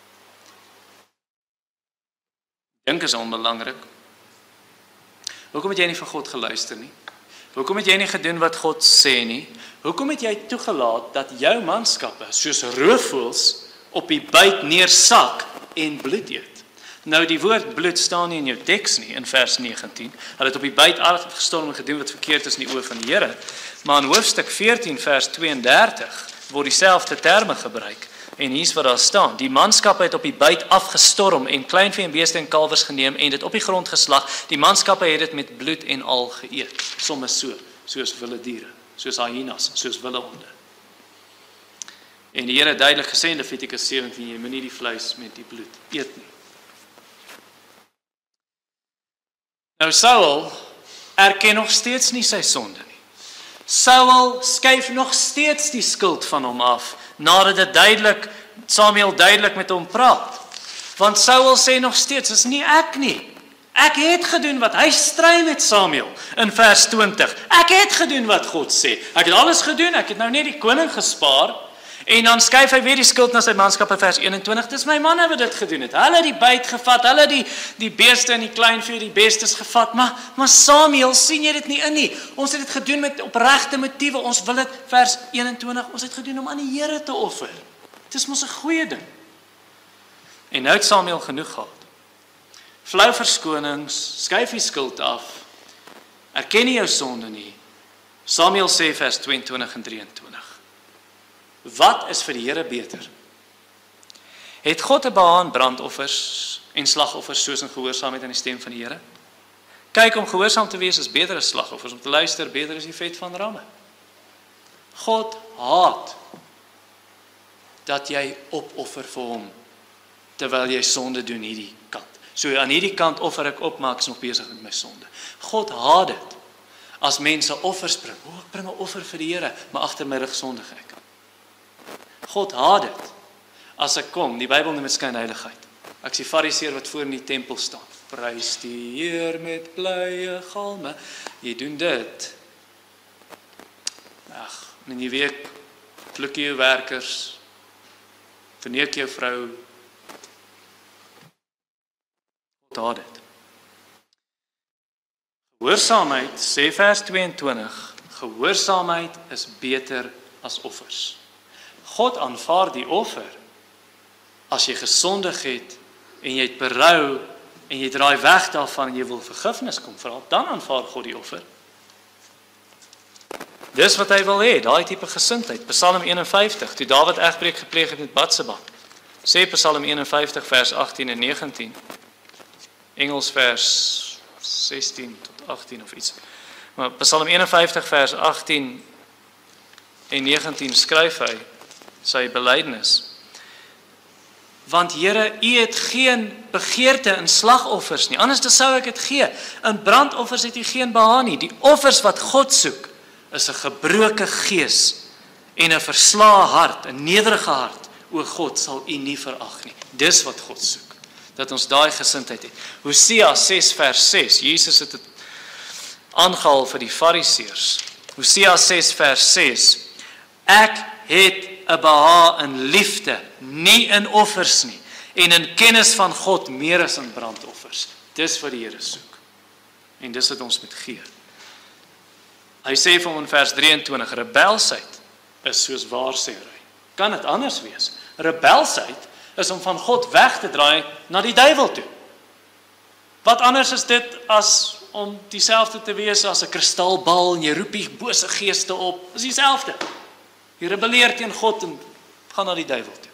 Dink is onbelangrik. Hoekom het jy nie vir God geluister nie? Hoekom het jy nie gedoen wat God sê nie? Hoekom het jy toegelaat dat jou manskappe soos roofvoëls op die byt neersak en bloed eet? Nou die woord bloed staan nie in jou teks nie, in vers negentien. Hulle het op die byt afgestorm en gedoen wat verkeerd is in die oë van die Here. Maar in hoofstuk veertien vers tweeëndertig word dieselfde terme gebruik. En hier's wat daar staan: die manskappe het op die byt afgestorm en kleinvee en beeste en kalwers geneem en dit op die grond geslag. Die manskappe het dit met bloed en al geëet. Soms so, soos wilde diere, soos hyenas, soos wilde honde. En die Here het duidelik gesê in Levitikus sewentien, jy moenie die vleis met die bloed eet nie. Nou Saul erken nog steeds nie sy sonde nie. Saul skuif nog steeds die skuld van hom af, nadat dit duidelik, Samuel duidelik met hom praat. Want Saul sê nog steeds, is nie ek nie. Ek het gedoen wat, hy stry met Samuel in vers twintig. Ek het gedoen wat God sê. Ek het alles gedoen, ek het nou net die koning gespaar. En dan skuif hy weer die skuld na sy manskap in vers eenentwintig. Dis my manne wat dit gedoen het. Hulle het die byt gevat, hulle het die, die beeste en die kleinvee, die bestes gevat. Maar, maar Samuel, sien jy dit nie in nie? Ons het dit gedoen met opregte motiewe. Ons wil dit, vers eenentwintig, ons het gedoen om aan die Here te offer. Dit is mos 'n goeie ding. En nou het Samuel genoeg gehad. Flou verskonings, skuif die skuld af, erken nie jou sonde nie. Samuel sê vers tweeëntwintig en drieëntwintig. Wat is vir die Here beter? Het God 'n behaag aan brandoffers en slagoffers soos in gehoorsaamheid aan die stem van die Here? Kyk, om gehoorsaam te wees is beter as slagoffers, om te luister beter is die vet van ramme. God haat dat jy opoffer vir hom terwyl jy sonde doen hierdie kant. So aan hierdie kant offer ek op, maar ek is nog besig met my sonde. God haat dit as mense offers bring. O, ek bring 'n offer vir die Here, maar agter my rug sondig ek. God haat dit as ek kom, die Bybel noem dit skynheiligheid. Ek is die fariseer wat voor in die tempel staan. Prys die Heer met blye galme. Jy doen dit. Ag, in die week vloek jy jou werkers, verneek jou vrou. God haat dit. Gehoorsaamheid, sê vers tweeëntwintig, gehoorsaamheid is beter as offers. God aanvaar die offer as jy gesondig het en jy het berou en jy draai weg daarvan en jy wil vergifnis kom vra, dan aanvaar God die offer. Dis wat hy wil hê, daai tipe gesindheid. Psalm eenenvyftig, toe Dawid egbreek gepleeg het met Batseba. Sê Psalm eenenvyftig vers agttien en negentien. Engels vers sestien tot agttien of iets. Maar Psalm eenenvyftig vers agttien en negentien skryf hy sy belydenis. Want Here, U het geen begeerte in slagoffers nie. Anders sou ek dit gee. In brandoffers het U geen behaag nie. Die offers wat God soek, is 'n gebroke gees en 'n verslae hart, 'n nederige hart. O God, sal U nie verag nie. Dis wat God soek. Dat ons daai gesindheid het. Hosea ses vers ses. Jesus het dit aangehaal vir die fariseërs. Hosea ses vers ses. Ek het 'n behaag in liefde, nie in offers nie, en in kennis van God meer as in brandoffers. Dis wat die Here soek. En dis wat ons moet gee. Hy sê vir hom in vers drieëntwintig, rebelsheid is soos waarsêry. Kan dit anders wees? Rebelsheid is om van God weg te draai na die duiwel toe. Wat anders is dit as om dieselfde te wees as 'n kristalbal en jy roep die bose geeste op? Dis dieselfde. Jy rebelleer teen God en gaan na die duiwel toe.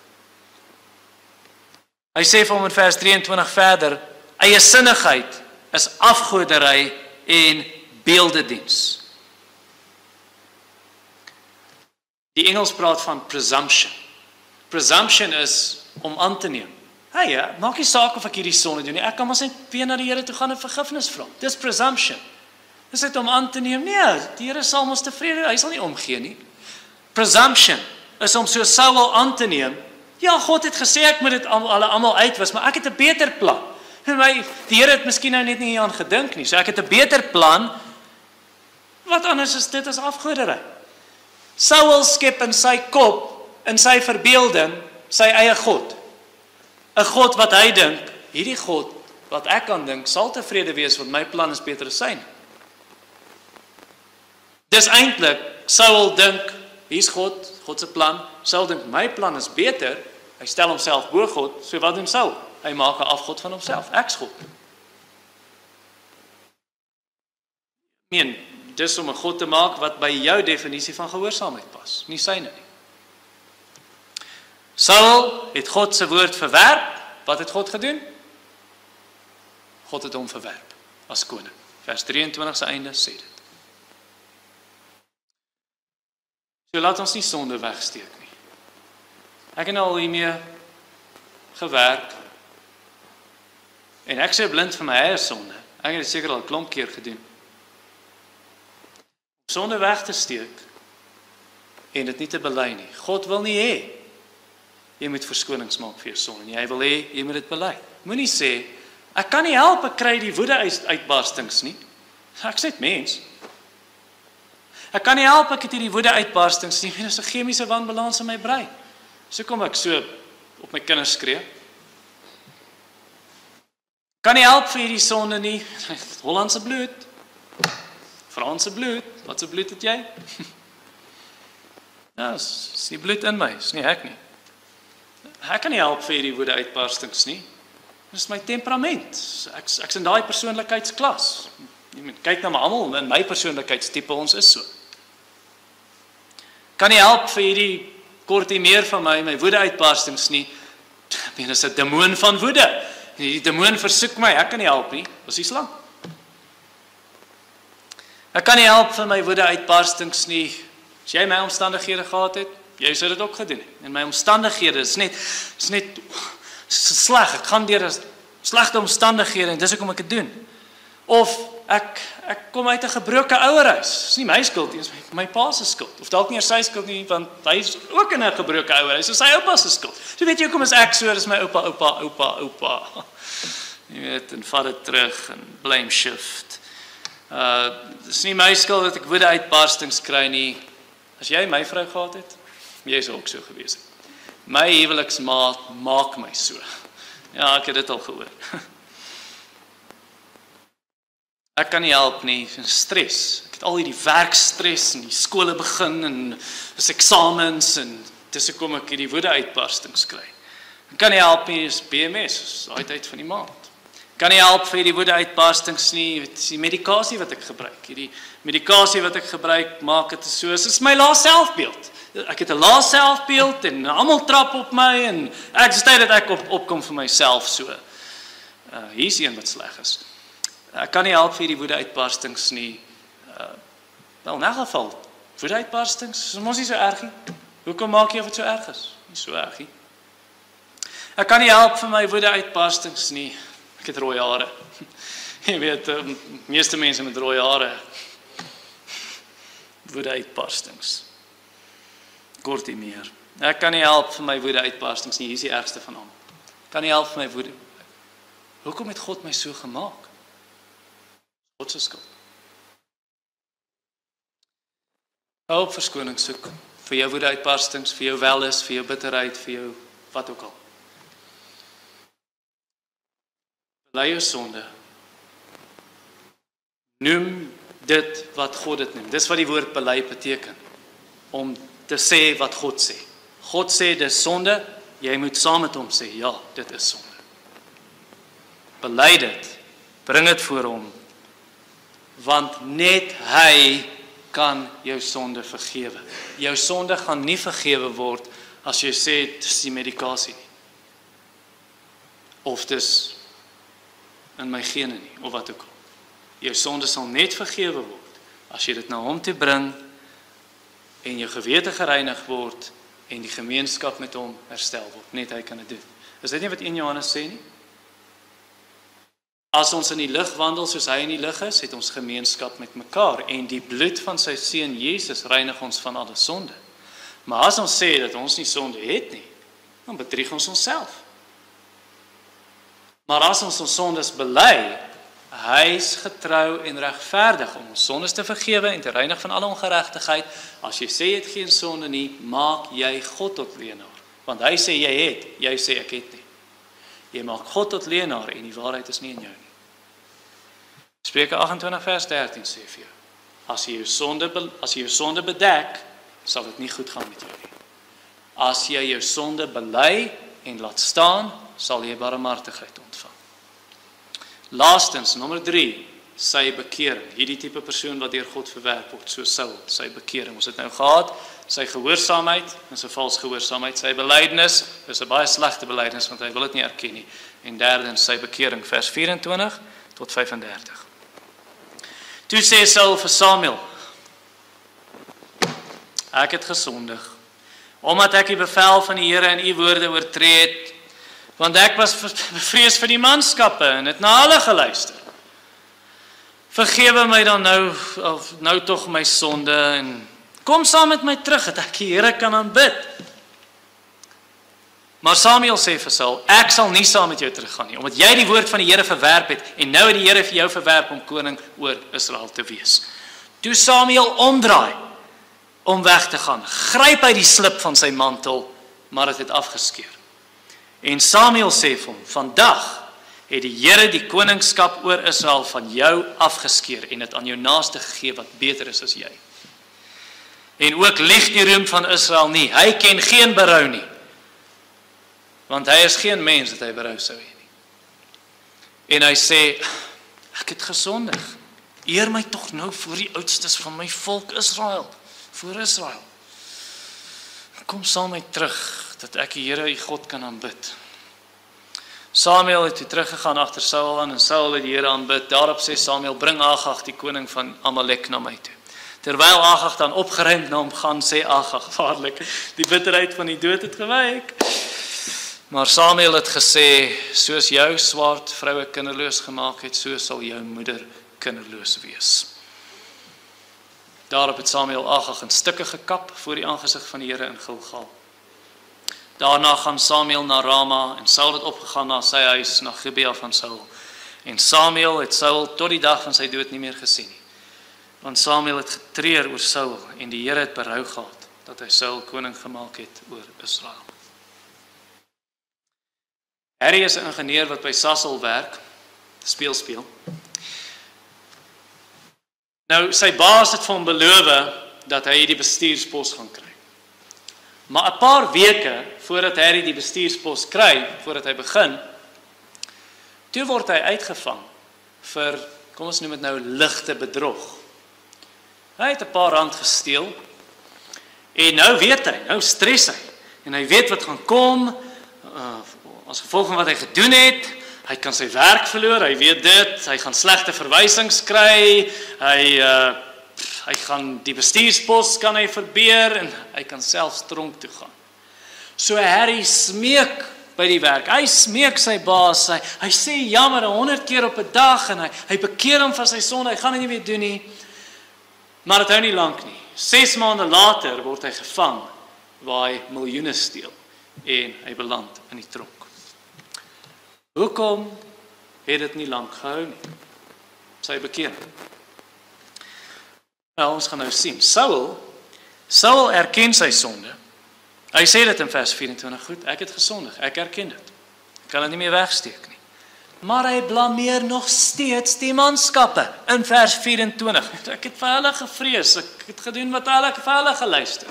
Hy sê vir hom in vers drieëntwintig verder, eie sinnigheid is afgodery en beeldediens. Die Engels praat van presumption. Presumption is om aan te neem. Hey, ja, maak nie saak of ek hierdie sonde doen nie. Ek kan maar net weer na die Here toe gaan en vergifnis vra. Dis presumption. Dis dit om aan te neem. Nee, die Here sal ons tevrede, hy sal nie omgee nie. Presumption is om so Saul aan te neem. Ja, God het gesê ek moet dit almal almal uitwis, maar ek het 'n beter plan. En my die Here het miskien nou net nie hieraan gedink nie. So ek het 'n beter plan. Wat anders is dit as afgoderry? Saul skep in sy kop, in sy verbeelding, sy eie God. 'n God wat hy dink, hierdie God wat ek kan dink, sal tevrede wees want my plan is beter as syne. Dis eintlik, Saul dink, hier's God, God se plan, Saul dink, my plan is beter, hy stel homself bo God, so wat doen Saul? Hy maak 'n afgod van homself, ek's God. Meen, dis om 'n God te maak wat by jou definisie van gehoorsaamheid pas, nie syne nie. Saul het God se woord verwerp. Wat het God gedoen? God het hom verwerp as koning. Vers drieëntwintig se einde sê dit. So laat ons nie sonde wegsteek nie. Ek het nou al hiermee gewerk. En ek sê blind vir my eie sonde. Ek het dit seker al 'n klomp keer gedoen. Om sonde weg te steek en dit nie te bely nie. God wil nie hê jy moet verskonings maak vir jou sonde. Jy wil hê jy moet dit bely. Moenie sê ek kan nie help ek kry die woede uitbarstings nie. Ek sê dit mens. Ek kan nie help ek het hierdie woede uitbarstings nie. Dit is 'n chemiese wanbalans in my brein. So kom ek so op my kinders skree. Kan nie help vir hierdie sonde nie. Hollandse bloed. Franse bloed. Wat se bloed het jy? Ja, is die bloed in my, is nie ek nie. Ek kan nie help vir hierdie woede uitbarstings nie. Dis my temperament. Ek ek's in daai persoonlikheidsklas. Jy moet kyk na my almal in my persoonlikheidstipe, ons is so. Kan nie help vir hierdie kortie meer van my, my woede uitbarstings nie. Ek meen, dis 'n demoon van woede. Die demoon versoek my, ek kan nie help nie. Dis die slang. Ek kan nie help vir my woede uitbarstings nie. As jy my omstandighede gehad het, jy sou dit ook gedoen het. En my omstandighede is net is net sleg. Ek gaan deur slegte omstandighede en dis hoekom ek dit doen. Of ek ek kom uit 'n gebroke ouerhuis. Dis nie my skuld nie, dis my, my pa se skuld. Of dalk nie eers sy skuld nie, want hy is ook in 'n gebroke ouerhuis. Dis sy oupa se skuld. So weet jy hoekom is ek so, dis my oupa, oupa, oupa, oupa. Jy weet, en vat dit terug en blame shift. Uh dis nie my skuld dat ek woede uitbarstings kry nie. As jy my vrou gehad het, jy sou ook so gewees het. My huweliksmaat maak my so. Ja, ek het dit al gehoor. Ek kan nie help nie, stres. Ek het al hierdie werkstres en die skole begin en dis eksamens en dis hoekom ek hierdie woede uitbarstings kry. Ek kan nie help nie, is B M S, is daai tyd van die maand. Kan nie help vir hierdie woede uitbarstings nie, dit is die medikasie wat ek gebruik. Hierdie medikasie wat ek gebruik, maak dit so, dit is my lae selfbeeld. Ek het 'n lae selfbeeld en almal trap op my en ek sê dat ek op, opkom vir myself so. Uh, hier is een wat sleg is. Ek kan nie help vir die woede uitbarstings nie. Uh, wel, in 'n geval, woede uitbarstings, is mos nie so erg nie. Hoekom maak jy of dit so erg is? Nie so erg nie. Ek kan nie help vir my woede uitbarstings nie. Ek het rooi hare. Jy weet, uh, meeste mense met rooi hare. Woede uitbarstings. Kortie meer. Ek kan nie help vir my woede uitbarstings nie, hier is die ergste van hom. Kan nie help vir my woede. Hoekom het God my so gemaak? God se skuld. Hou op verskoning soek vir jou woede uitbarstings, vir jou welis, vir jou bitterheid, vir jou wat ook al. Bely jou sonde. Noem dit wat God dit noem. Dis wat die woord bely beteken. Om te sê wat God sê. God sê dis sonde, jy moet saam met hom sê, ja, dit is sonde. Bely dit, bring dit voor hom, want net hy kan jou sonde vergewe. Jou sonde gaan nie vergewe word as jy sê dis die medikasie nie. Of dis in my gene nie, of wat ook al. Jou sonde sal net vergewe word as jy dit na hom toe bring en jou gewete gereinig word en die gemeenskap met hom herstel word. Net hy kan dit doen. Is dit nie wat een Johannes sê nie? As ons in die lig wandel soos hy in die lig is, het ons gemeenskap met mekaar en die bloed van sy seun Jesus reinig ons van alle sonde. Maar as ons sê dat ons nie sonde het nie, dan bedrieg ons onsself. Maar as ons ons sondes bely, hy is getrou en regverdig om ons sondes te vergewe en te reinig van alle ongeregtigheid. As jy sê jy het geen sonde nie, maak jy God tot leienaar. Want hy sê jy het, jy sê ek het nie. Jy maak God tot leienaar en die waarheid is nie in jou nie. Spreuke agt-en-twintig vers dertien sê vir jou, as jy jou sonde, as jy jou sonde bedek, sal dit nie goed gaan met jou nie. As jy jou sonde bely en laat staan, sal jy barmhartigheid ontvang. Laastens, nommer drie, sy bekering. Hierdie tipe persoon wat deur God verwerp word, so Saul, sy bekering. Ons het nou gehad, sy gehoorsaamheid, is 'n vals gehoorsaamheid, sy belydenis, is 'n baie slegte belydenis, want hy wil dit nie erken nie. En derdens, sy bekering, vers vyf-en-twintig tot vyf en dertig. Toe sê Saul vir Samuel, ek het gesondig, omdat ek die bevel van die Here en u woorde oortree het, want ek was bevrees vir die manskappe en het na hulle geluister. Vergewe my dan nou, of nou tog my sonde en kom saam met my terug, dat ek die Here kan aanbid. Maar Samuel sê vir Saul, ek sal nie saam met jou teruggaan nie, omdat jy die woord van die Here verwerp het, en nou het die Here vir jou verwerp om koning oor Israel te wees. Toe Samuel omdraai, om weg te gaan, gryp hy die slip van sy mantel, maar het het afgeskeur. En Samuel sê vir hom, vandag het die Here die koningskap oor Israel van jou afgeskeur en het aan jou naaste gegee wat beter is as jy. En ook lieg die roem van Israel nie, hy ken geen berou nie, want hy is geen mens dat hy berou sou hê nie. En hy sê, ek het gesondig, eer my tog nou voor die oudstes van my volk Israel, voor Israel. Kom saam met my terug, dat ek die Here, die God kan aanbid. Samuel het toe teruggegaan agter Saul aan, en Saul het die Here aanbid. Daarop sê Samuel, bring Agag, die koning van Amalek, na my toe. Terwyl Agag dan opgeruimd na hom gaan, sê Agag, waarlik, die bitterheid van die dood het gewyk. Maar Samuel het gesê, soos jou swaard vroue kinderloos gemaak het, so sal jou moeder kinderloos wees. Daarop het Samuel Agag in stukke gekap voor die aangesig van die Here in Gilgal. Daarna gaan Samuel na Rama en Saul het opgegaan na sy huis, na Gibea van Saul. En Samuel het Saul tot die dag van sy dood nie meer gesien nie. Want Samuel het getreur oor Saul en die Here het berou gehad dat hy Saul koning gemaak het oor Israel. Harry is 'n ingenieur wat by Sasol werk, speel speel. Nou, sy baas het vir hom beloof dat hy die bestuurspos gaan kry. Maar 'n paar weke voordat Harry die bestuurspos kry, voordat hy begin, toe word hy uitgevang vir, kom ons noem dit nou, ligte bedrog. Hy het 'n paar rand gesteel, en nou weet hy, nou stres hy, en hy weet wat gaan kom, uh, as gevolg van wat hy gedoen het. Hy kan sy werk verloor, hy weet dit, hy gaan slegte verwysings kry, hy, uh, hy gaan die bestuurspos kan hy verbeur, en hy kan selfs tronk toe gaan. So Harry smeek by die werk, hy smeek sy baas, hy, hy sê jammer honderd keer op 'n dag, en hy, hy bekeer hom van sy sonde, hy gaan dit nie weer doen nie, maar dit hou nie lank nie. Ses maande later word hy gevang, waar hy miljoene steel, en hy beland in die tronk. Hoekom het dit nie lank gehou nie? Sy bekering. Nou, ons gaan nou sien. Saul, Saul erken sy sonde. Hy sê dit in vers vyf-en-twintig, goed, ek het gesondig, ek erken dit. Ek kan dit nie meer wegsteek nie. Maar hy blameer nog steeds die manskappe in vers vyf-en-twintig. Ek het vir hulle gevrees, ek het gedoen wat hulle vir hulle geluister.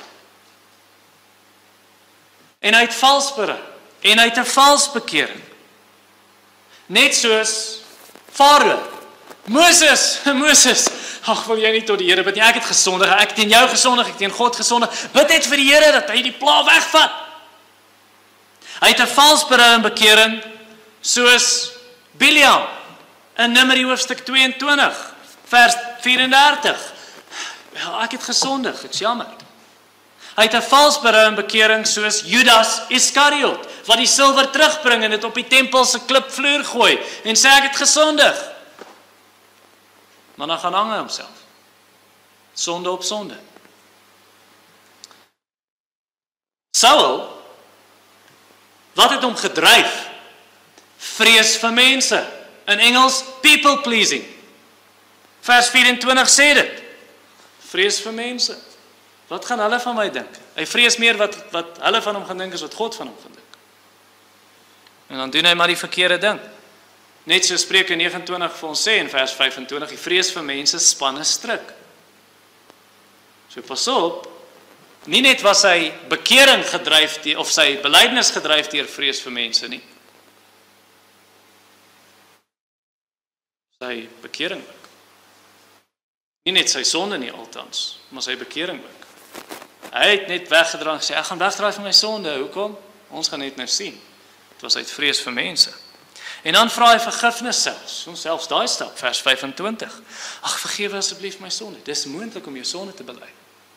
En hy het vals berou, en hy het 'n vals bekering. Net soos Farao, Moses, Moses, ag, wil jy nie tot die Here bid nie, ek het gesondig, ek teen jou gesondig, ek teen God gesondig, bid net vir die Here dat hy die pla wegvat. Hy het 'n vals berou en bekering, soos Biliam, in Numeri hoofstuk twee-en-twintig, vers vyf en dertig. Wel, ek het gesondig, dit's jammer. Hy het 'n vals berou en bekering soos Judas Iskariot, wat die silwer terugbring en dit op die tempel se klipvloer gooi en sê ek het gesondig. Maar dan gaan hang hy homself. Sonde op sonde. Saul, wat het hom gedryf? Vrees vir mense. In Engels, people pleasing. Vers vyf-en-twintig sê dit. Vrees vir mense. Wat gaan hulle van my dink? Hy vrees meer wat, wat hulle van hom gaan dink as wat God van hom gaan dink. En dan doen hy maar die verkeerde ding. Net so Spreuke negenentwintig vir ons sê in vers vyf-en-twintig, die vrees vir mense spanne stryk. So pas op, nie net was hy bekering gedryf die, of sy belydenis gedryf deur vrees vir mense nie. Sy bekering ook. Nie net sy sonde nie altans, maar sy bekering ook. Hy het net weggedraai en gesê, ek gaan wegdraai van my sonde, hoekom? Ons gaan net nou sien. Dit was uit vrees vir mense. En dan vra hy vergifnis selfs, ons selfs daai stap, vers vyf-en-twintig. Ag, vergewe asseblief my sonde, dis moontlik om jou sonde te bely.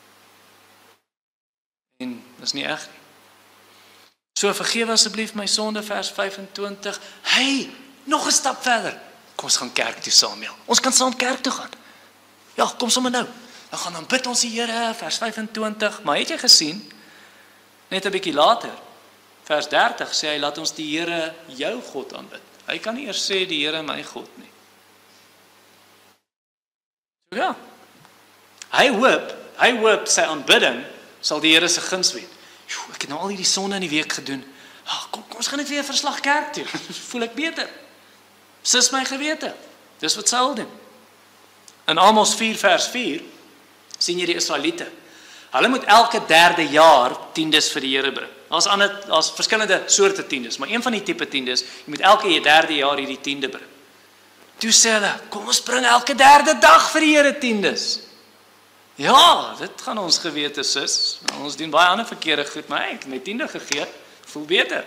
En dis nie reg nie. So vergewe asseblief my sonde, vers vyf-en-twintig. Hey, nog 'n stap verder. Kom ons gaan kerk toe, Samuel. Ons kan saam kerk toe gaan. Ja, kom sommer nou. Dan gaan dan bid ons die Here, vers vyf-en-twintig. Maar het jy gesien, net 'n bietjie later, vers dertig, sê hy, laat ons die Here jou God aanbid. Hy kan nie eers sê die Here my God nie. So ja, hy hoop, hy hoop sy aanbidding sal die Here se guns wen. Joe, ek het nou al hierdie sonde in die week gedoen. Oh, kom, kom ons gaan net weer verslag kerk toe. Voel ek beter. Sis my gewete. Dis wat Saul doen. In Amos vier vers vier sien jy die Israeliete. Hulle moet elke derde jaar tiendes vir die Here bring. Daar's ander, daar's verskillende soorte tiendes, maar een van die tipe tiendes, jy moet elke derde jaar hierdie tiende bring. Toe sê hulle, kom ons bring elke derde dag vir die Here tiendes. Ja, dit gaan ons gewete, sis. Ons doen baie ander verkeerde goed, maar ek het my tiende gegee, voel beter.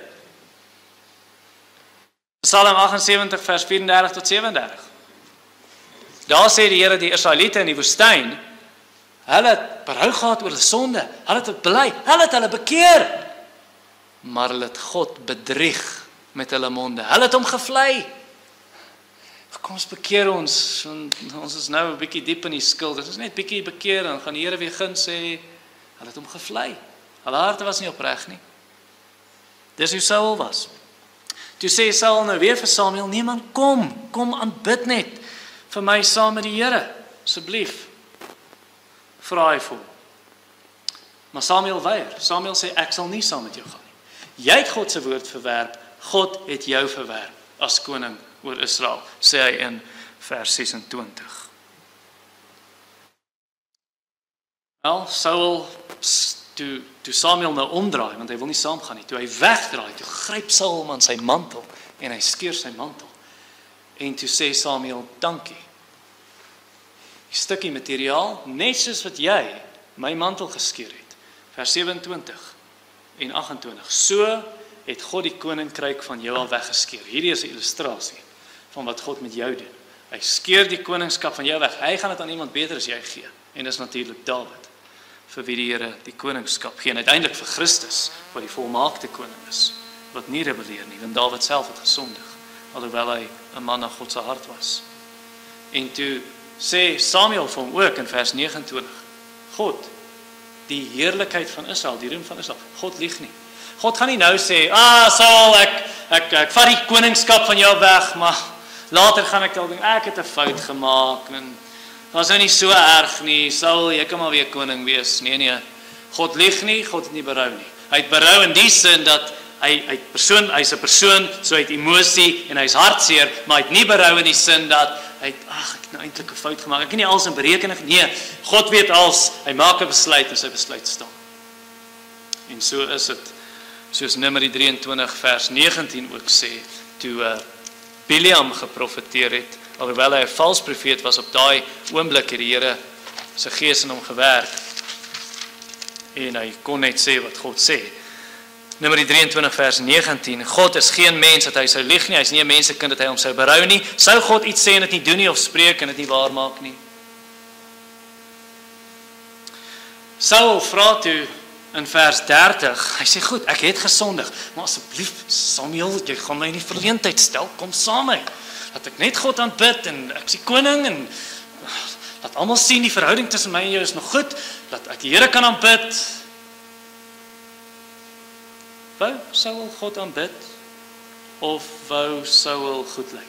Psalm agt-en-sewentig vers vyf-en-dertig tot sewe-en-dertig. Daar sê die Here die Israeliete in die woestyn, hulle het berou gehad oor hulle sonde, hulle het bely, hulle het hulle bekeer, maar hulle het God bedrieg met hulle monde, hulle het hom gevlei. Kom ons bekeer ons, ons is nou 'n bietjie diep in die skuld, dit is net bietjie bekeer, dan gaan die Here weer guns sê, hulle het hom gevlei, hulle harte was nie opreg nie. Dis hoe Saul was. Toe sê Saul nou weer vir Samuel, nee man, kom, kom aanbid net vir my saam met die Here, asseblief. Vra hy vir hom. Maar Samuel weier. Samuel sê, ek sal nie saam met jou gaan nie. Jy het God se woord verwerp, God het jou verwerp as koning oor Israel, sê hy in vers ses-en-twintig. Wel, Saul, toe, toe Samuel nou omdraai, want hy wil nie saamgaan nie, toe hy wegdraai, toe gryp Saul hom aan sy mantel, en hy skeur sy mantel, en toe sê Samuel, dankie. Die stukkie materiaal, net soos wat jy my mantel geskeur het, vers sewe-en-twintig en agt-en-twintig, so het God die koninkryk van jou al weggeskeur. Hierdie is 'n illustrasie van wat God met jou doen. Hy skeur die koningskap van jou weg. Hy gaan dit aan iemand beter as jy gee. En dis natuurlik Dawid, vir wie die Here die koningskap gee. En uiteindelik vir Christus, wat die volmaakte koning is, wat nie rebelleer nie, want Dawid self het gesondig, alhoewel hy 'n man na God se hart was. En toe sê Samuel vir hom ook in vers nege-en-twintig, God, die heerlikheid van Israel, die roem van Israel, God lieg nie. God gaan nie nou sê, ah Saul, ek, ek, ek vat die koningskap van jou weg, maar later gaan ek al ding, ek het 'n fout gemaak, en was nou nie so erg nie, Saul, jy kan maar weer koning wees. Nee, nee, God lieg nie, God het nie berou nie. Hy het berou in die sin dat hy, hy persoon, hy's 'n persoon, so hy het emosie, en hy's hartseer, maar hy het nie berou in die sin dat, hy het, ag, ek het nou eintlik 'n fout gemaak, ek het nie alles in berekening, nee, God weet alles, hy maak 'n besluit, en sy besluit staan. En so is dit, soos Numeri drieëntwintig vers negentien ook sê, toe uh, Biliam geprofeteer het, alhoewel hy 'n vals profeet was, op daai oomblik het die Here se gees in hom gewerk, en hy kon net sê wat God sê. Numeri drieëntwintig vers negentien, God is geen mens dat hy sou lieg nie, hy is nie 'n mensekind dat hy hom sou berou nie, sou God iets sê en dit nie doen nie, of spreek en dit nie waar maak nie. Saul vra toe in vers dertig, hy sê goed, ek het gesondig, maar asseblief Samuel, jy gaan my in die verleentheid stel, kom saam met my. Laat ek net God aanbid en ek is die koning en laat almal sien die verhouding tussen my en jou is nog goed, laat ek die Here kan aanbid. Wou Saul God aanbid of wou Saul goed lyk?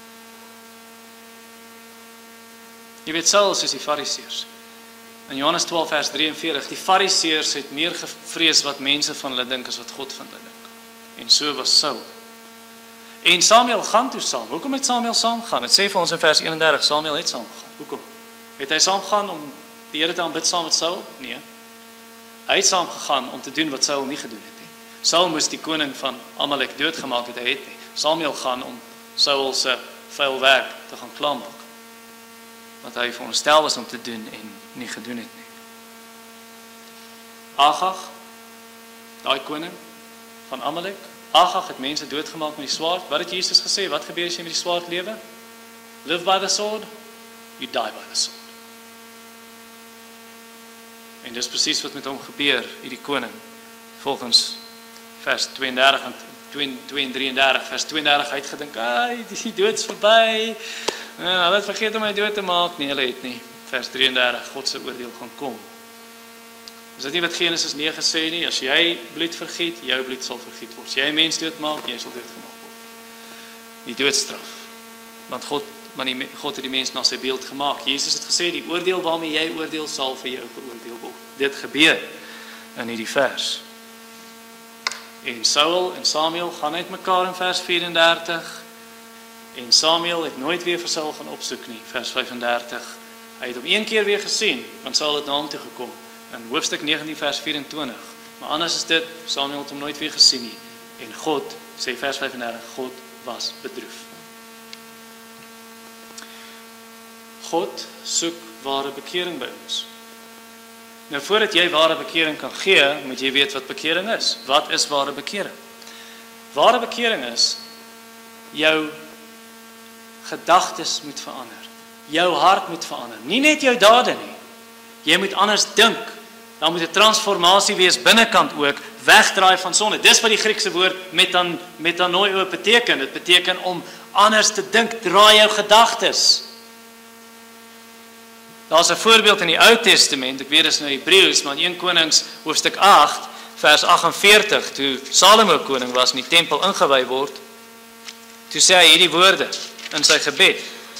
Jy weet Saul is die Fariseërs. In Johannes twaalf vers drieënveertig, die Fariseërs het meer gevrees wat mense van hulle dink as wat God van hulle dink. En so was Saul. En Samuel gaan toe saam. Hoekom het Samuel saamgegaan? Het sê vir ons in vers eenendertig, Samuel het saamgegaan. Hoekom? Het hy saamgegaan om die Here te aanbid saam met Saul? Nee. Hy het saamgegaan om te doen wat Saul nie gedoen het nie. Saul moes die koning van Amalek doodgemaak het, hy het nie. Samuel gaan om Saul se vuil werk te gaan klaarmaak. Wat hy veronderstel was om te doen en nie gedoen het nie. Agag, daai koning van Amalek, Agag het mense doodgemaak met die swaard. Wat het Jesus gesê? Wat gebeur as jy met die swaard lewe? Live by the sword, you die by the sword. En dis presies wat met hom gebeur, hierdie koning. Volgens vers tweeëndertig en twee en drieëndertig, vers tweeëndertig uitgedink, ai, die dood is verby. En hulle het vergeet om my dood te maak. Nee, hulle het nie. Vers drieëndertig, God se oordeel gaan kom. Is dit nie wat Genesis nege sê nie? As jy bloed vergiet, jou bloed sal vergiet word. As jy 'n mens doodmaak, jy sal doodgemaak word. Die doodstraf. Want God, want die, God het die mens na sy beeld gemaak. Jesus het gesê, die oordeel waarmee jy oordeel, sal vir jou geoordeel word. Dit gebeur in hierdie vers. En Saul en Samuel gaan uit mekaar in vers vyf-en-dertig. En Samuel het nooit weer vir Saul gaan opsoek nie, vers vyf-en-dertig. Hy het hom een keer weer gesien, want Saul het na hom toe gekom. In hoofstuk negentien vers vyf-en-twintig. Maar anders is dit, Samuel het hom nooit weer gesien nie. En God, sê vers vyf-en-dertig, God was bedroef. God soek ware bekering by ons. Nou voordat jy ware bekering kan gee, moet jy weet wat bekering is. Wat is ware bekering? Ware bekering is, jou gedagtes moet verander. Jou hart moet verander. Nie net jou dade nie. Jy moet anders dink. Dan moet 'n transformasie wees binnekant ook, wegdraai van sonde. Dis wat die Griekse woord metan, metanoio beteken. Dit beteken om anders te dink, draai jou gedagtes. Daar's 'n voorbeeld in die Ou Testament, ek weet dit is nou Hebreëus, maar in Eerste Konings hoofstuk agt, vers agt en veertig, toe Salomo koning was en die tempel ingewy word, toe sê hy hierdie woorde in sy gebed.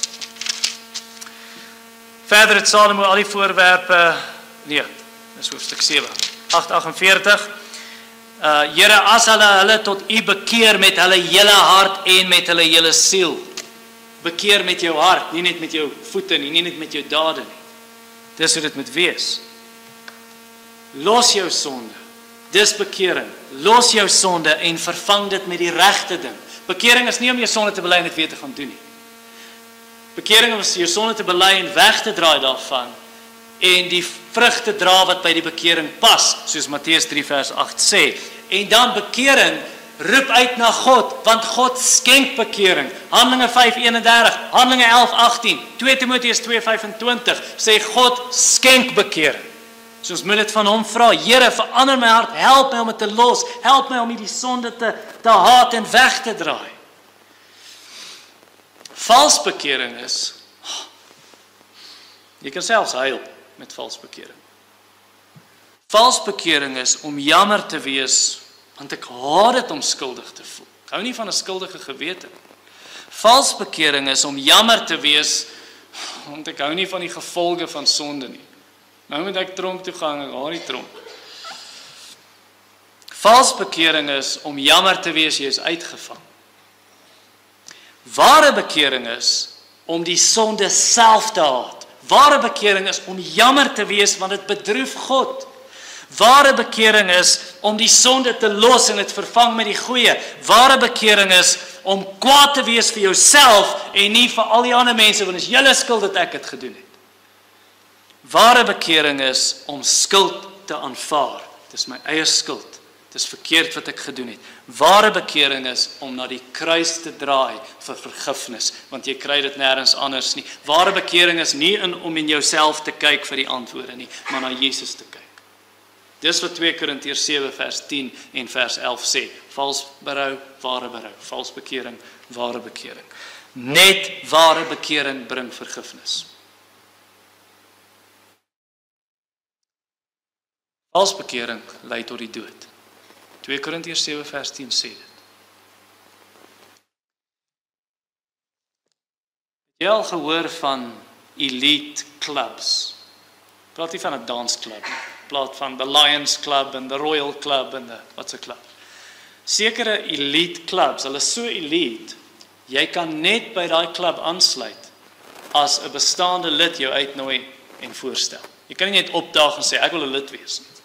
Verder het Salomo al die voorwerpe, nee, dis hoofstuk sewe, agt agt en veertig, uh, Here, as hulle hulle tot U bekeer met hulle hele hart en met hulle hele siel. Bekeer met jou hart, nie net met jou voete nie, nie net met jou dade nie. Dis hoe dit moet wees. Los jou sonde. Dis bekering. Los jou sonde en vervang dit met die regte ding. Bekering is nie om jou sonde te bely en dit weer te gaan doen nie. Bekering is jou sonde te bely en weg te draai daarvan en die vrug te dra wat by die bekering pas, soos Matteus drie vers agt sê. En dan bekering roep uit na God, want God skenk bekering. Handelinge vyf eenendertig, Handelinge elf agtien, twee Timoteus twee vyf-en-twintig sê God skenk bekering. So ons moet dit van hom vra. Here, verander my hart, help my om dit te los, help my om hierdie sonde te, te haat en weg te draai. Vals bekering is, jy kan selfs huil met vals bekering. Vals bekering is om jammer te wees, want ek haat dit om skuldig te voel. Ek hou nie van 'n skuldige gewete. Vals bekering is om jammer te wees, want ek hou nie van die gevolge van sonde nie. Nou moet ek tronk toe gaan, ek haat die tronk. Vals bekering is om jammer te wees, jy is uitgevang. Ware bekering is om die sonde self te haat. Ware bekering is om jammer te wees, want dit bedroef God. Ware bekering is om die sonde te los en dit vervang met die goeie. Ware bekering is om kwaad te wees vir jouself en nie vir al die ander mense, want dit is julle skuld dat ek dit gedoen het. Ware bekering is om skuld te aanvaar. Dit is my eie skuld. Dit is verkeerd wat ek gedoen het. Ware bekering is om na die kruis te draai vir vergifnis, want jy kry dit nêrens anders nie. Ware bekering is nie in, om in jouself te kyk vir die antwoorde nie, maar na Jesus te kyk. Dis wat twee Korintiërs sewe vers tien en vers elf sê. Vals berou, ware berou. Vals bekering, ware bekering. Net ware bekering bring vergifnis. Vals bekering lei tot die dood. twee Korintiërs sewe vers tien sê dit. Het jy al gehoor van elite clubs? Praat nie van 'n dansklub nie. Praat van the Lions Club en the Royal Club en the wat's 'n club. Sekere elite clubs, hulle is so elite, jy kan net by daai klub aansluit as 'n bestaande lid jou uitnooi en voorstel. Jy kan nie net opdaag en sê ek wil 'n lid wees nie.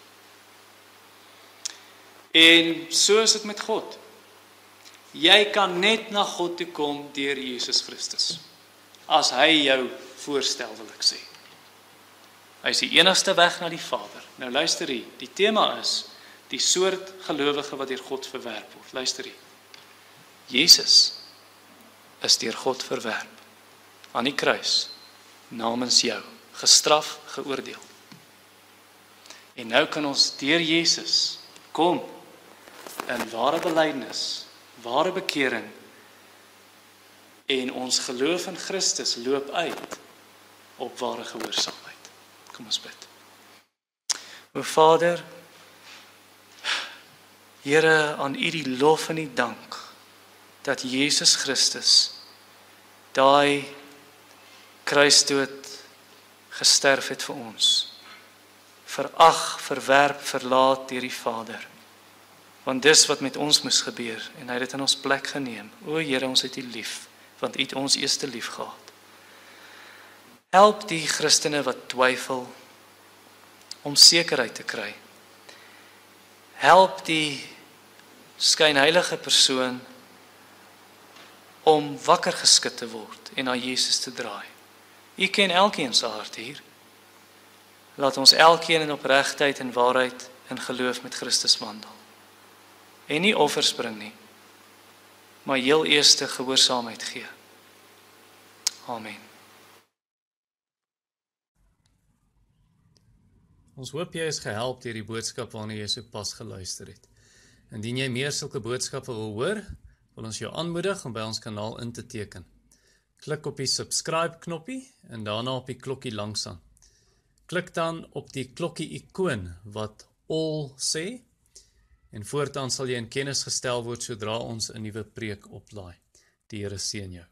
En so is dit met God. Jy kan net na God toe kom deur Jesus Christus. As hy jou voorstel, wil ek sê. Hy is die enigste weg na die Vader. Nou luister hier, die tema is die soort gelowige wat deur God verwerp word. Luister hier. Jesus is deur God verwerp aan die kruis namens jou, gestraf, geoordeel. En nou kan ons deur Jesus kom in ware belydenis, ware bekering en ons geloof in Christus loop uit op ware gehoorsaamheid. Kom ons bid. O Vader, Here, aan U die lof en die dank dat Jesus Christus daai kruisdood gesterf het vir ons. Verag, verwerp, verlaat deur die Vader. Want dis wat met ons moes gebeur en hy het dit in ons plek geneem. O Here, ons het U lief, want U het ons eerste lief gehad. Help die Christene wat twyfel om sekerheid te kry. Help die skynheilige persoon om wakker geskit te word en na Jesus te draai. U ken elkeen se hart hier. Laat ons elkeen in opregtheid en waarheid in geloof met Christus wandel. En nie offers bring nie, maar heel eerste gehoorsaamheid gee. Amen. Ons hoop jy is gehelp deur die boodskap waarna jy sopas geluister het. Indien jy meer sulke boodskappe wil hoor, wil ons jou aanmoedig om by ons kanaal in te teken. Klik op die subscribe knoppie en daarna op die klokkie langsaan. Klik dan op die klokkie ikoon wat all sê en voortaan sal jy in kennis gestel word sodra ons 'n nuwe preek oplaai. Die Here seën jou.